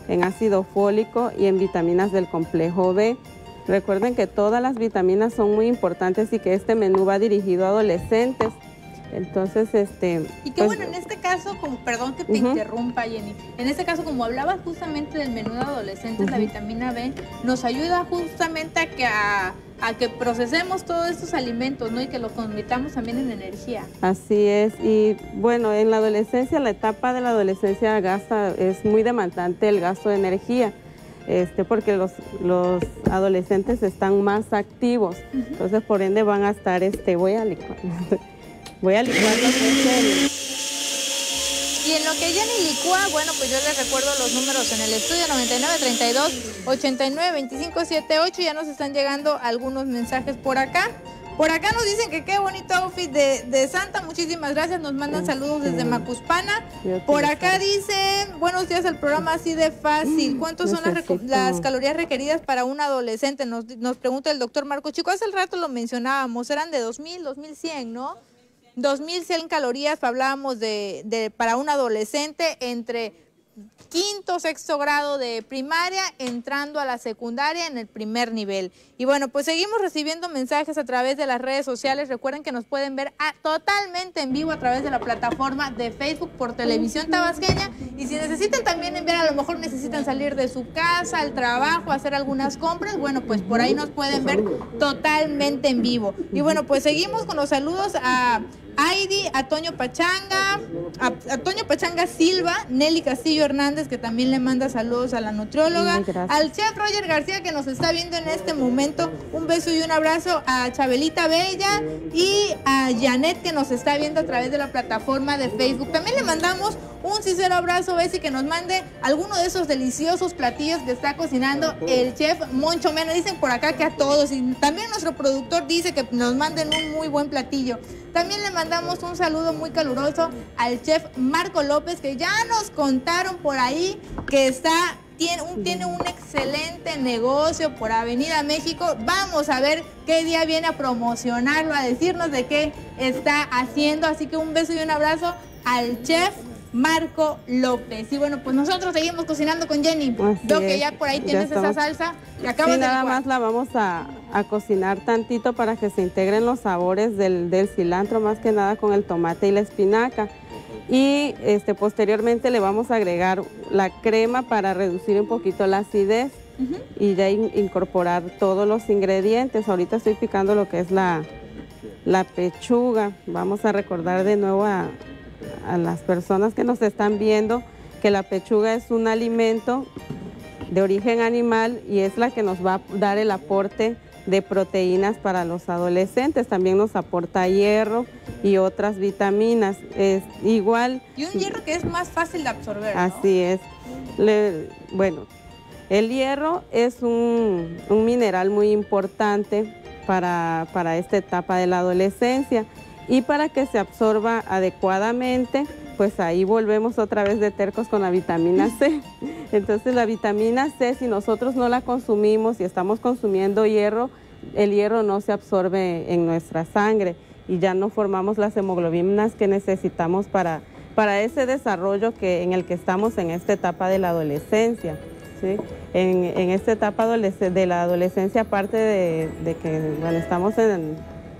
en ácido fólico y en vitaminas del complejo B. Recuerden que todas las vitaminas son muy importantes y que este menú va dirigido a adolescentes. Entonces, Y que bueno, en este caso, como, perdón que te interrumpa, Jenny, en este caso, como hablabas justamente del menú de adolescentes, la vitamina B nos ayuda justamente a que procesemos todos estos alimentos, ¿no? Y que los convirtamos también en energía. Así es, y bueno, en la adolescencia, la etapa de la adolescencia es muy demandante el gasto de energía. Porque los adolescentes están más activos, entonces por ende van a estar, voy a licuar los Y en lo que Jenny licúa, bueno, pues yo les recuerdo los números en el estudio 9932-892578, ya nos están llegando algunos mensajes por acá. Por acá nos dicen que qué bonito outfit de Santa, muchísimas gracias, nos mandan saludos desde Macuspana. Por acá dicen, buenos días al programa así de fácil, ¿cuántos son las calorías requeridas para un adolescente? Nos pregunta el doctor Marco Chico, hace el rato lo mencionábamos, eran de 2000, 2100, ¿no? 2100 calorías, hablábamos para un adolescente entre quinto, sexto grado de primaria, entrando a la secundaria en el primer nivel. Y bueno, pues seguimos recibiendo mensajes a través de las redes sociales. Recuerden que nos pueden ver totalmente en vivo a través de la plataforma de Facebook por Televisión Tabasqueña. Y si necesitan también enviar, a lo mejor necesitan salir de su casa, al trabajo, hacer algunas compras, bueno, pues por ahí nos pueden ver totalmente en vivo. Y bueno, pues seguimos con los saludos a Heidi, a Toño Pachanga, a Toño Pachanga Silva, Nelly Castillo Hernández, que también le manda saludos a la nutrióloga, al chef Roger García, que nos está viendo en este momento, un beso y un abrazo a Chabelita Bella y a Janet, que nos está viendo a través de la plataforma de Facebook. También le mandamos un sincero abrazo, Bessie, que nos mande alguno de esos deliciosos platillos que está cocinando el chef Moncho Mena. Dicen por acá que a todos, y también nuestro productor dice que nos manden un muy buen platillo. También le mandamos un saludo muy caluroso al chef Marco López, que ya nos contaron por ahí que tiene un excelente negocio por Avenida México. Vamos a ver qué día viene a promocionarlo, a decirnos de qué está haciendo. Así que un beso y un abrazo al chef Marco López. Y bueno, pues nosotros seguimos cocinando con Jenny. Veo que ya por ahí tienes esa salsa que acabas de licuar. Nada más la vamos a cocinar tantito para que se integren los sabores del cilantro, más que nada con el tomate y la espinaca. Y posteriormente le vamos a agregar la crema para reducir un poquito la acidez y ya incorporar todos los ingredientes. Ahorita estoy picando lo que es la pechuga. Vamos a recordar de nuevo a las personas que nos están viendo que la pechuga es un alimento de origen animal y es la que nos va a dar el aporte de proteínas para los adolescentes. También nos aporta hierro y otras vitaminas. Es igual. Y un hierro que es más fácil de absorber, ¿no? Así es. Bueno, el hierro es un mineral muy importante para esta etapa de la adolescencia. Y para que se absorba adecuadamente, pues ahí volvemos otra vez de tercos con la vitamina C. Entonces la vitamina C, si nosotros no la consumimos y estamos consumiendo hierro, el hierro no se absorbe en nuestra sangre y ya no formamos las hemoglobinas que necesitamos para ese desarrollo en el que estamos en esta etapa de la adolescencia, ¿sí? En esta etapa de la adolescencia, aparte de que bueno, estamos en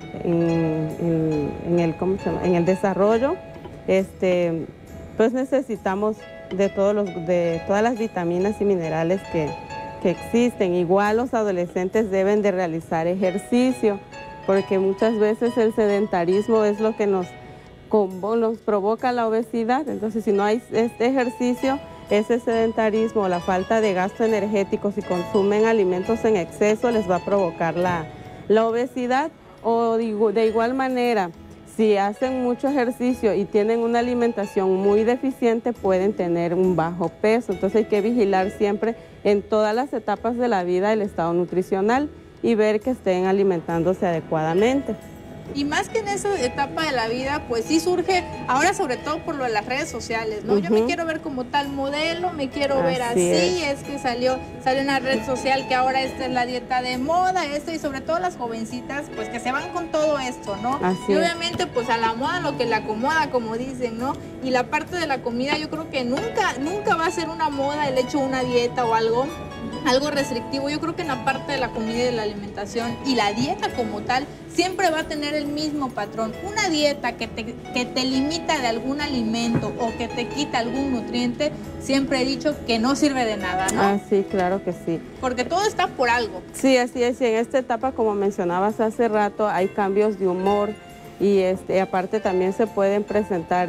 el desarrollo, pues necesitamos de todas las vitaminas y minerales que existen. Igual los adolescentes deben de realizar ejercicio, porque muchas veces el sedentarismo es lo que nos provoca la obesidad. Entonces, si no hay este ejercicio, ese sedentarismo, la falta de gasto energético, si consumen alimentos en exceso, les va a provocar la obesidad. O de igual manera, si hacen mucho ejercicio y tienen una alimentación muy deficiente, pueden tener un bajo peso. Entonces hay que vigilar siempre en todas las etapas de la vida el estado nutricional y ver que estén alimentándose adecuadamente. Y más que en esa etapa de la vida, pues sí surge, ahora sobre todo por lo de las redes sociales, ¿no? Yo me quiero ver como tal modelo, me quiero ver así, es que salió una red social que ahora esta es la dieta de moda, y sobre todo las jovencitas, pues que se van con todo esto, ¿no? Y obviamente, pues a la moda lo que le acomoda, como dicen, ¿no? Y la parte de la comida, yo creo que nunca va a ser una moda el hecho de una dieta o algo restrictivo. Yo creo que en la parte de la comida y de la alimentación y la dieta como tal siempre va a tener el mismo patrón. Una dieta que te limita de algún alimento o que te quita algún nutriente, siempre he dicho que no sirve de nada, ¿no? Ah, sí, claro que sí. Porque todo está por algo. Sí, así es. Y en esta etapa, como mencionabas hace rato, hay cambios de humor y aparte también se pueden presentar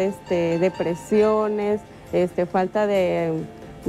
depresiones, falta de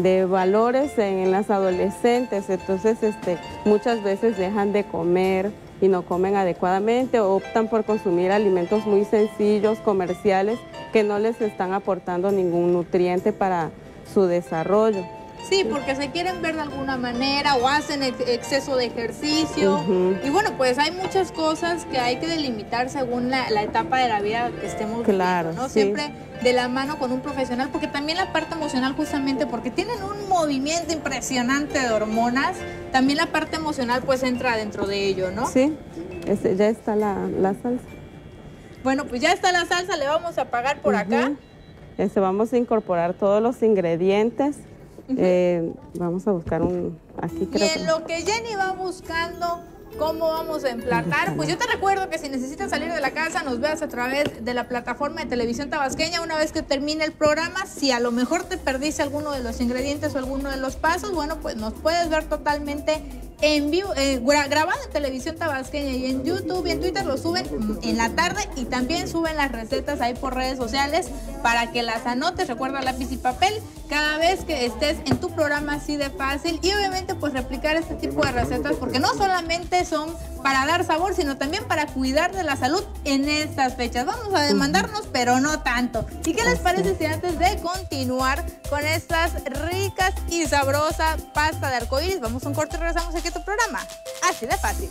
valores en las adolescentes, entonces muchas veces dejan de comer y no comen adecuadamente o optan por consumir alimentos muy sencillos, comerciales, que no les están aportando ningún nutriente para su desarrollo. Sí, porque se quieren ver de alguna manera o hacen exceso de ejercicio. Y bueno, pues hay muchas cosas que hay que delimitar según la etapa de la vida que estemos viviendo, ¿no? Siempre de la mano con un profesional, porque también la parte emocional, justamente porque tienen un movimiento impresionante de hormonas, también la parte emocional pues entra dentro de ello, ¿no? Sí, ya está la salsa. Bueno, pues ya está la salsa, le vamos a apagar por acá. Vamos a incorporar todos los ingredientes. Vamos a buscar aquí creo. Y en lo que Jenny va buscando cómo vamos a emplatar, pues yo te recuerdo que si necesitas salir de la casa, nos veas a través de la plataforma de Televisión Tabasqueña. Una vez que termine el programa, si a lo mejor te perdiste alguno de los ingredientes o alguno de los pasos, bueno, pues nos puedes ver totalmente en vivo, grabado en Televisión Tabasqueña, y en YouTube y en Twitter lo suben en la tarde, y también suben las recetas ahí por redes sociales para que las anotes. Recuerda lápiz y papel cada vez que estés en tu programa, así de fácil, y obviamente pues replicar este tipo de recetas, porque no solamente son para dar sabor, sino también para cuidar de la salud en estas fechas. Vamos a demandarnos, pero no tanto. ¿Y qué les parece si antes de continuar con estas ricas y sabrosas pasta de arcoíris, vamos a un corte y regresamos aquí a tu programa? Así de fácil.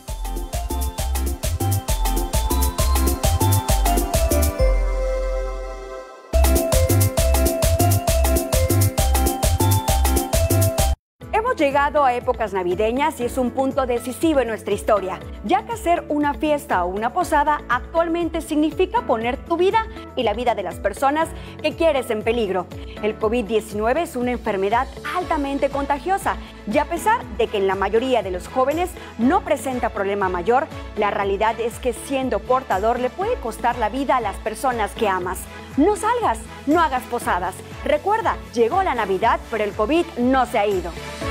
Hemos llegado a épocas navideñas y es un punto decisivo en nuestra historia, ya que hacer una fiesta o una posada actualmente significa poner tu vida y la vida de las personas que quieres en peligro. El COVID-19 es una enfermedad altamente contagiosa y a pesar de que en la mayoría de los jóvenes no presenta problema mayor, la realidad es que siendo portador le puede costar la vida a las personas que amas. No salgas, no hagas posadas. Recuerda, llegó la Navidad, pero el COVID no se ha ido.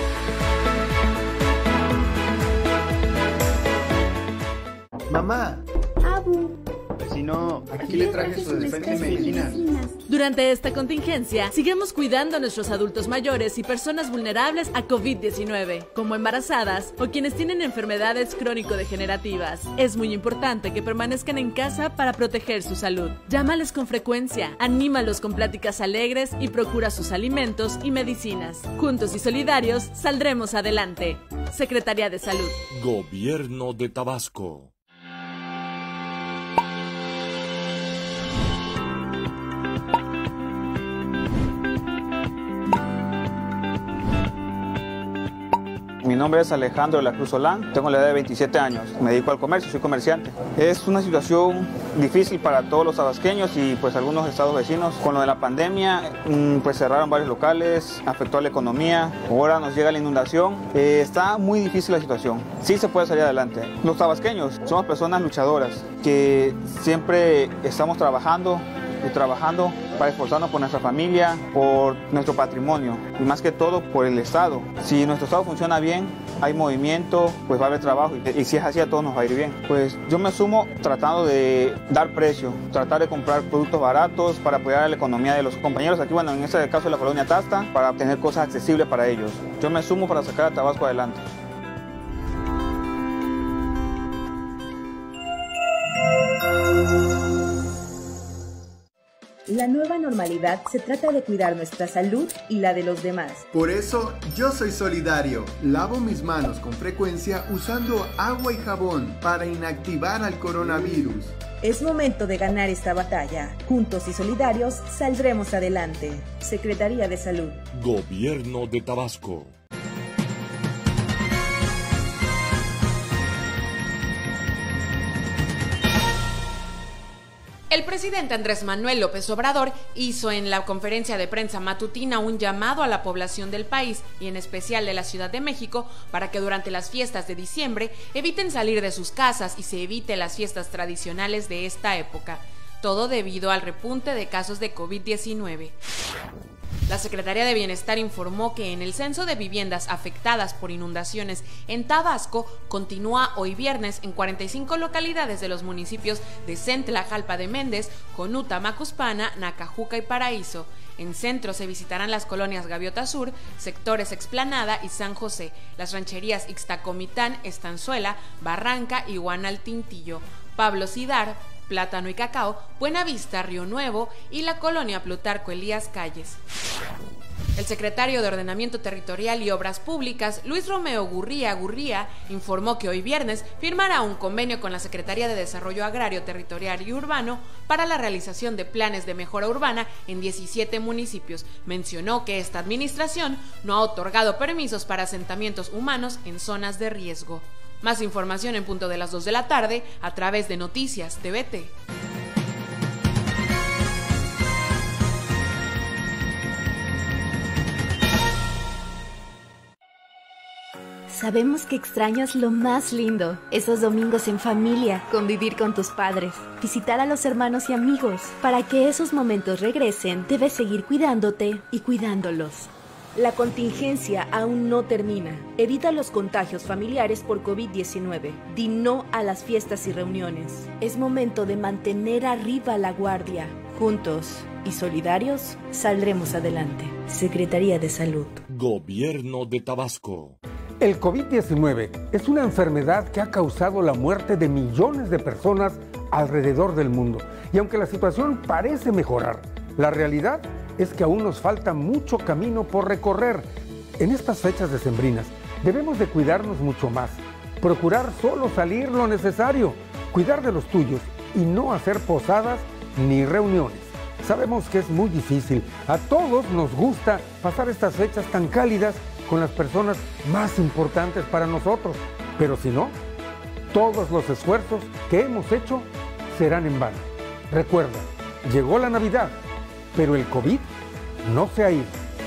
Mamá. Abu. Vecino, aquí le traje su despensa de medicinas. Durante esta contingencia, sigamos cuidando a nuestros adultos mayores y personas vulnerables a COVID-19, como embarazadas o quienes tienen enfermedades crónico-degenerativas. Es muy importante que permanezcan en casa para proteger su salud. Llámales con frecuencia, anímalos con pláticas alegres y procura sus alimentos y medicinas. Juntos y solidarios, saldremos adelante. Secretaría de Salud. Gobierno de Tabasco. Mi nombre es Alejandro de la Cruz Solán, tengo la edad de 27 años, me dedico al comercio, soy comerciante. Es una situación difícil para todos los tabasqueños y pues algunos estados vecinos. Con lo de la pandemia, pues cerraron varios locales, afectó a la economía, ahora nos llega la inundación. Está muy difícil la situación, sí se puede salir adelante. Los tabasqueños somos personas luchadoras que siempre estamos trabajando para esforzarnos por nuestra familia, por nuestro patrimonio y más que todo por el Estado. Si nuestro Estado funciona bien, hay movimiento, pues va a haber trabajo y si es así a todos nos va a ir bien. Pues yo me sumo tratando de dar precio, tratar de comprar productos baratos para apoyar a la economía de los compañeros aquí, bueno, en este caso de la colonia Tasta, para tener cosas accesibles para ellos. Yo me sumo para sacar a Tabasco adelante. La nueva normalidad se trata de cuidar nuestra salud y la de los demás. Por eso yo soy solidario. Lavo mis manos con frecuencia usando agua y jabón para inactivar al coronavirus. Es momento de ganar esta batalla. Juntos y solidarios saldremos adelante. Secretaría de Salud. Gobierno de Tabasco. El presidente Andrés Manuel López Obrador hizo en la conferencia de prensa matutina un llamado a la población del país y en especial de la Ciudad de México para que durante las fiestas de diciembre eviten salir de sus casas y se evite las fiestas tradicionales de esta época. Todo debido al repunte de casos de COVID-19. La Secretaría de Bienestar informó que en el censo de viviendas afectadas por inundaciones en Tabasco continúa hoy viernes en 45 localidades de los municipios de Centla, Jalpa de Méndez, Conuta, Macuspana, Nacajuca y Paraíso. En centro se visitarán las colonias Gaviota Sur, sectores Explanada y San José, las rancherías Ixtacomitán, Estanzuela, Barranca y Guanaltintillo, Pablo Cidar, Plátano y Cacao, Buenavista, Río Nuevo y la colonia Plutarco Elías Calles. El secretario de Ordenamiento Territorial y Obras Públicas, Luis Romeo Gurría, informó que hoy viernes firmará un convenio con la Secretaría de Desarrollo Agrario, Territorial y Urbano para la realización de planes de mejora urbana en 17 municipios. Mencionó que esta administración no ha otorgado permisos para asentamientos humanos en zonas de riesgo. Más información en punto de las 2 de la tarde a través de Noticias TVT. Sabemos que extrañas lo más lindo, esos domingos en familia, convivir con tus padres, visitar a los hermanos y amigos. Para que esos momentos regresen, debes seguir cuidándote y cuidándolos. La contingencia aún no termina. Evita los contagios familiares por COVID-19. Di no a las fiestas y reuniones. Es momento de mantener arriba la guardia. Juntos y solidarios, saldremos adelante. Secretaría de Salud. Gobierno de Tabasco. El COVID-19 es una enfermedad que ha causado la muerte de millones de personas alrededor del mundo. Y aunque la situación parece mejorar, la realidad es que aún nos falta mucho camino por recorrer. En estas fechas decembrinas debemos de cuidarnos mucho más, procurar solo salir lo necesario, cuidar de los tuyos y no hacer posadas ni reuniones. Sabemos que es muy difícil, a todos nos gusta pasar estas fechas tan cálidas con las personas más importantes para nosotros, pero si no, todos los esfuerzos que hemos hecho serán en vano. Recuerda, llegó la Navidad, pero el COVID no se ha ido.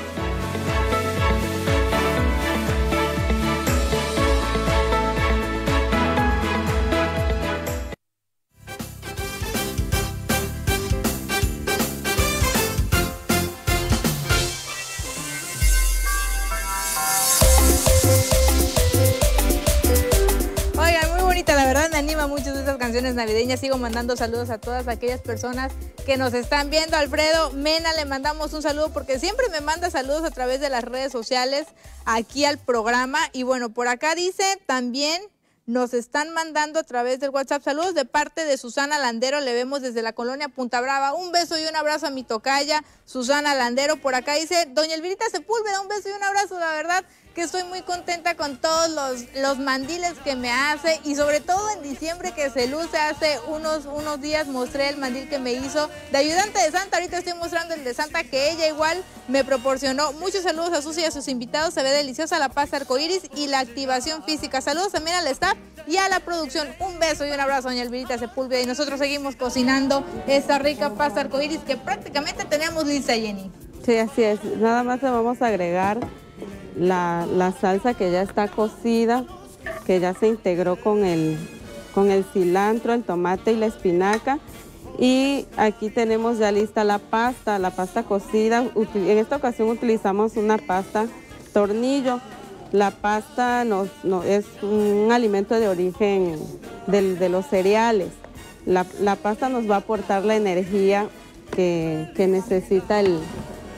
Muchas de estas canciones navideñas. Sigo mandando saludos a todas aquellas personas que nos están viendo. Alfredo Mena, le mandamos un saludo porque siempre me manda saludos a través de las redes sociales aquí al programa. Y bueno, por acá dice también nos están mandando a través del WhatsApp saludos de parte de Susana Landero. Le vemos desde la colonia Punta Brava. Un beso y un abrazo a mi tocaya Susana Landero. Por acá dice doña Elvirita Sepúlveda, un beso y un abrazo. La verdad que estoy muy contenta con todos los mandiles que me hace y sobre todo en diciembre que se luce. Hace unos días mostré el mandil que me hizo de ayudante de Santa. Ahorita estoy mostrando el de Santa que ella igual me proporcionó. Muchos saludos a Susi y a sus invitados. Se ve deliciosa la pasta arcoíris y la activación física. Saludos también al staff y a la producción. Un beso y un abrazo, doña Elvirita Sepúlveda. Y nosotros seguimos cocinando esta rica pasta arcoíris que prácticamente tenemos lista, Jenny. Sí, así es. Nada más le vamos a agregar la salsa que ya está cocida, que ya se integró con el cilantro, el tomate y la espinaca. Y aquí tenemos ya lista la pasta cocida. En esta ocasión utilizamos una pasta tornillo. La pasta es un alimento de origen de los cereales. La pasta nos va a aportar la energía que necesita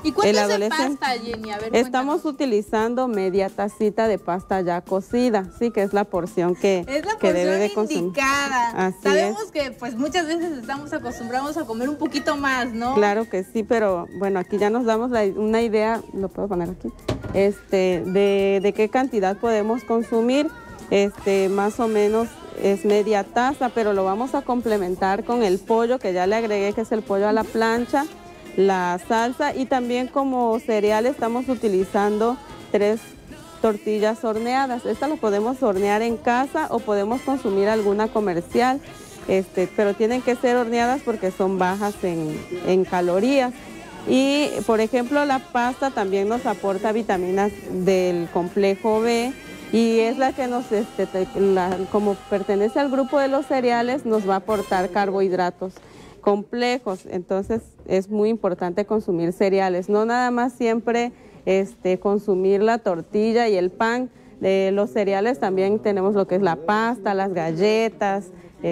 ¿Y cuánto es de pasta, Jenny? A ver, estamos utilizando media tacita de pasta ya cocida, sí, que es la porción que debe de consumir. Así Sabemos que pues muchas veces estamos acostumbrados a comer un poquito más, ¿no? Claro que sí, pero bueno, aquí ya nos damos una idea, lo puedo poner aquí, de qué cantidad podemos consumir, más o menos es media taza, pero lo vamos a complementar con el pollo que ya le agregué, que es el pollo a la plancha, la salsa, y también como cereal estamos utilizando 3 tortillas horneadas. Esta la podemos hornear en casa o podemos consumir alguna comercial, pero tienen que ser horneadas porque son bajas en calorías. Y por ejemplo la pasta también nos aporta vitaminas del complejo B, y es la que nos, como pertenece al grupo de los cereales, nos va a aportar carbohidratos complejos. Entonces es muy importante consumir cereales, no nada más siempre consumir la tortilla y el pan. De los cereales también tenemos lo que es la pasta, las galletas,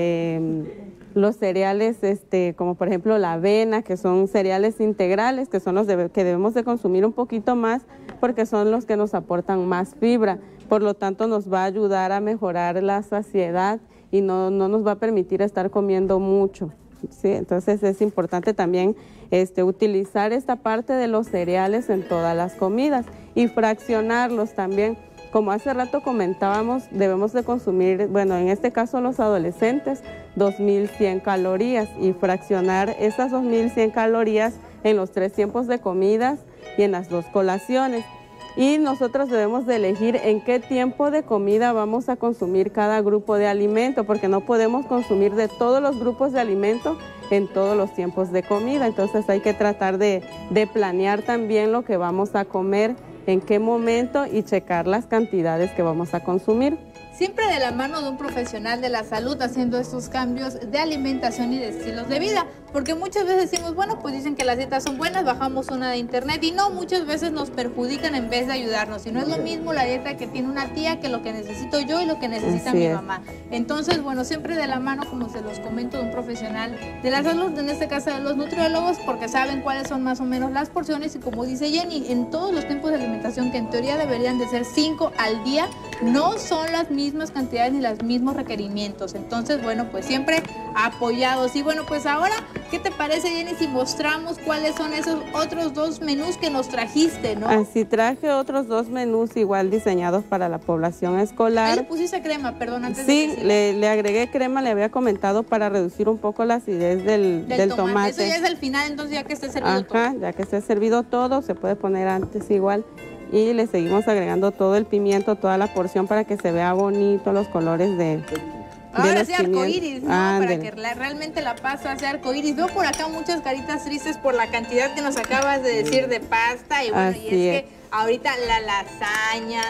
los cereales como por ejemplo la avena, que son cereales integrales, que son los que debemos de consumir un poquito más porque son los que nos aportan más fibra. Por lo tanto nos va a ayudar a mejorar la saciedad y no nos va a permitir estar comiendo mucho. Sí, entonces es importante también utilizar esta parte de los cereales en todas las comidas y fraccionarlos también. Como hace rato comentábamos, debemos de consumir, bueno, en este caso los adolescentes, 2.100 calorías y fraccionar esas 2.100 calorías en los 3 tiempos de comidas y en las 2 colaciones. Y nosotros debemos de elegir en qué tiempo de comida vamos a consumir cada grupo de alimento, porque no podemos consumir de todos los grupos de alimento en todos los tiempos de comida. Entonces hay que tratar de planear también lo que vamos a comer, en qué momento, y checar las cantidades que vamos a consumir. Siempre de la mano de un profesional de la salud haciendo estos cambios de alimentación y de estilos de vida, porque muchas veces decimos, bueno, pues dicen que las dietas son buenas, bajamos una de internet, y no, muchas veces nos perjudican en vez de ayudarnos, y no es lo mismo la dieta que tiene una tía que lo que necesito yo y lo que necesita mi mamá. Entonces, bueno, siempre de la mano, como se los comento, de un profesional de la salud, en este caso de los nutriólogos, porque saben cuáles son más o menos las porciones, y como dice Jenny, en todos los tiempos de alimentación, que en teoría deberían de ser 5 al día, no son las mismas cantidades ni los mismos requerimientos. Entonces, bueno, pues siempre apoyados. Y bueno, pues ahora, ¿qué te parece, Jenny, si mostramos cuáles son esos otros 2 menús que nos trajiste, no? Así traje otros 2 menús igual diseñados para la población escolar. Ahí le pusiste crema, perdón, antes sí, de que le agregué crema, le había comentado, para reducir un poco la acidez del tomate. Eso ya es al final, entonces ya que esté servido todo. Ajá, ya que esté servido todo, se puede poner antes igual. Y le seguimos agregando todo el pimiento, toda la porción, para que se vea bonito los colores de ahora sí, arcoíris, ¿no? Para que realmente la pasta sea arcoíris. Veo por acá muchas caritas tristes por la cantidad que nos acabas de decir de pasta. Y bueno, y es que ahorita la lasaña,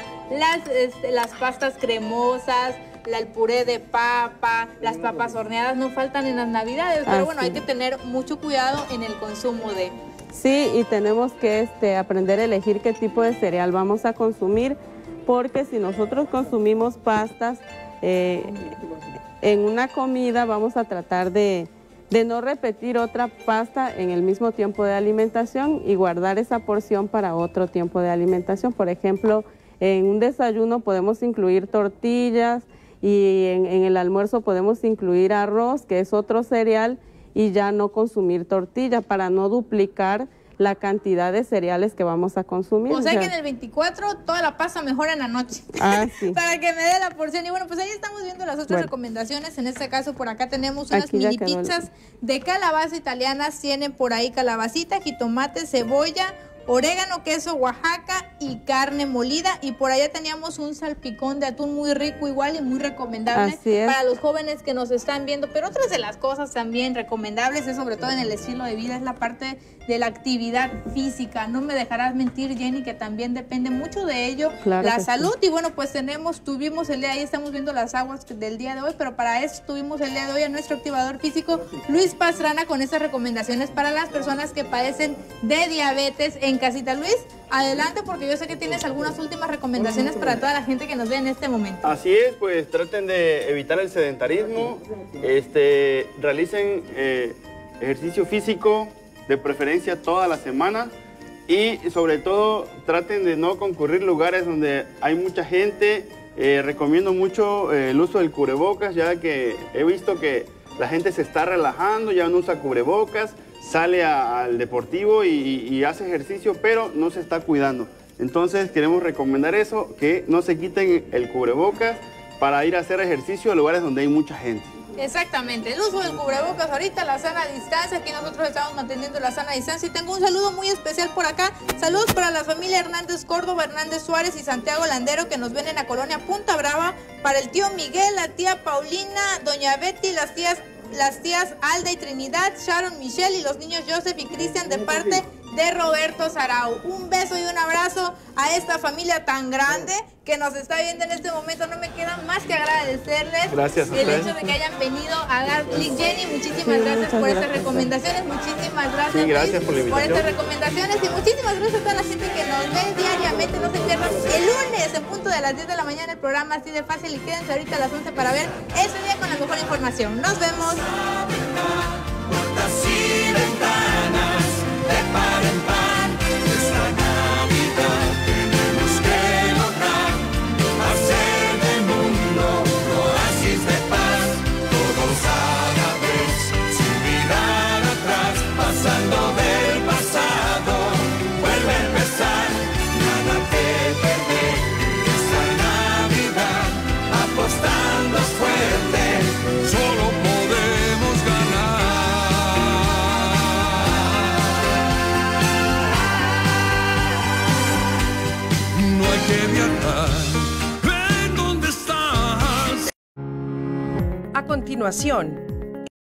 las pastas cremosas, el puré de papa, las papas horneadas no faltan en las navidades. Pero bueno, hay que tener mucho cuidado en el consumo de... Sí, y tenemos que aprender a elegir qué tipo de cereal vamos a consumir, porque si nosotros consumimos pastas en una comida, vamos a tratar de no repetir otra pasta en el mismo tiempo de alimentación y guardar esa porción para otro tiempo de alimentación. Por ejemplo, en un desayuno podemos incluir tortillas, y en el almuerzo podemos incluir arroz, que es otro cereal, y ya no consumir tortilla, para no duplicar la cantidad de cereales que vamos a consumir. O sea que en el 24 toda la pasta mejora en la noche. Sí. Para que me dé la porción. Y bueno, pues ahí estamos viendo las otras recomendaciones. En este caso, por acá tenemos unas mini pizzas de calabaza italianas. Tienen por ahí calabacita, jitomate, cebolla, orégano, queso Oaxaca y carne molida. Y por allá teníamos un salpicón de atún muy rico igual y muy recomendable para los jóvenes que nos están viendo. Pero otras de las cosas también recomendables, es sobre todo en el estilo de vida, es la parte de la actividad física. No me dejarás mentir, Jenny, que también depende mucho de ello la salud. Y bueno, pues tuvimos el día de ahí, estamos viendo las aguas del día de hoy, pero para eso tuvimos el día de hoy a nuestro activador físico, Luis Pastrana, con estas recomendaciones para las personas que padecen de diabetes en casita. Luis, adelante, porque yo sé que tienes algunas últimas recomendaciones para toda la gente que nos ve en este momento. Así es, pues traten de evitar el sedentarismo, realicen ejercicio físico, de preferencia toda la semana, y sobre todo traten de no concurrir lugares donde hay mucha gente. Recomiendo mucho el uso del cubrebocas, ya que he visto que la gente se está relajando, ya no usa cubrebocas, sale al deportivo y hace ejercicio, pero no se está cuidando. Entonces queremos recomendar eso, que no se quiten el cubrebocas para ir a hacer ejercicio a lugares donde hay mucha gente. Exactamente, el uso del cubrebocas ahorita, la sana distancia, aquí nosotros estamos manteniendo la sana distancia. Y tengo un saludo muy especial por acá, saludos para la familia Hernández Córdoba, Hernández Suárez y Santiago Landero, que nos ven en la colonia Punta Brava, para el tío Miguel, la tía Paulina, doña Betty, las tías Alda y Trinidad, Sharon, Michelle y los niños Joseph y Cristian, de parte de Roberto Sarau. Un beso y un abrazo a esta familia tan grande que nos está viendo en este momento. No me queda más que agradecerles el hecho de que hayan venido a dar clic. Jenny, muchísimas gracias por estas recomendaciones, muchísimas gracias, gracias por la invitación, por estas recomendaciones, y muchísimas gracias a toda la gente que nos ve diariamente. No se pierdan el lunes en punto de las 10 de la mañana el programa Así de Fácil, y quédense ahorita a las 11 para ver este día con la mejor información. Nos vemos. Puertas y ventanas, de par en par, esta Navidad tenemos que lograr hacer del mundo un oasis de paz. Todos a la vez, sin mirar atrás, pasando del pasado, vuelve a empezar, nada que perder. Esta Navidad, apostando fuerte, solo podemos ganar. No hay que viajar, ven dónde estás. A continuación,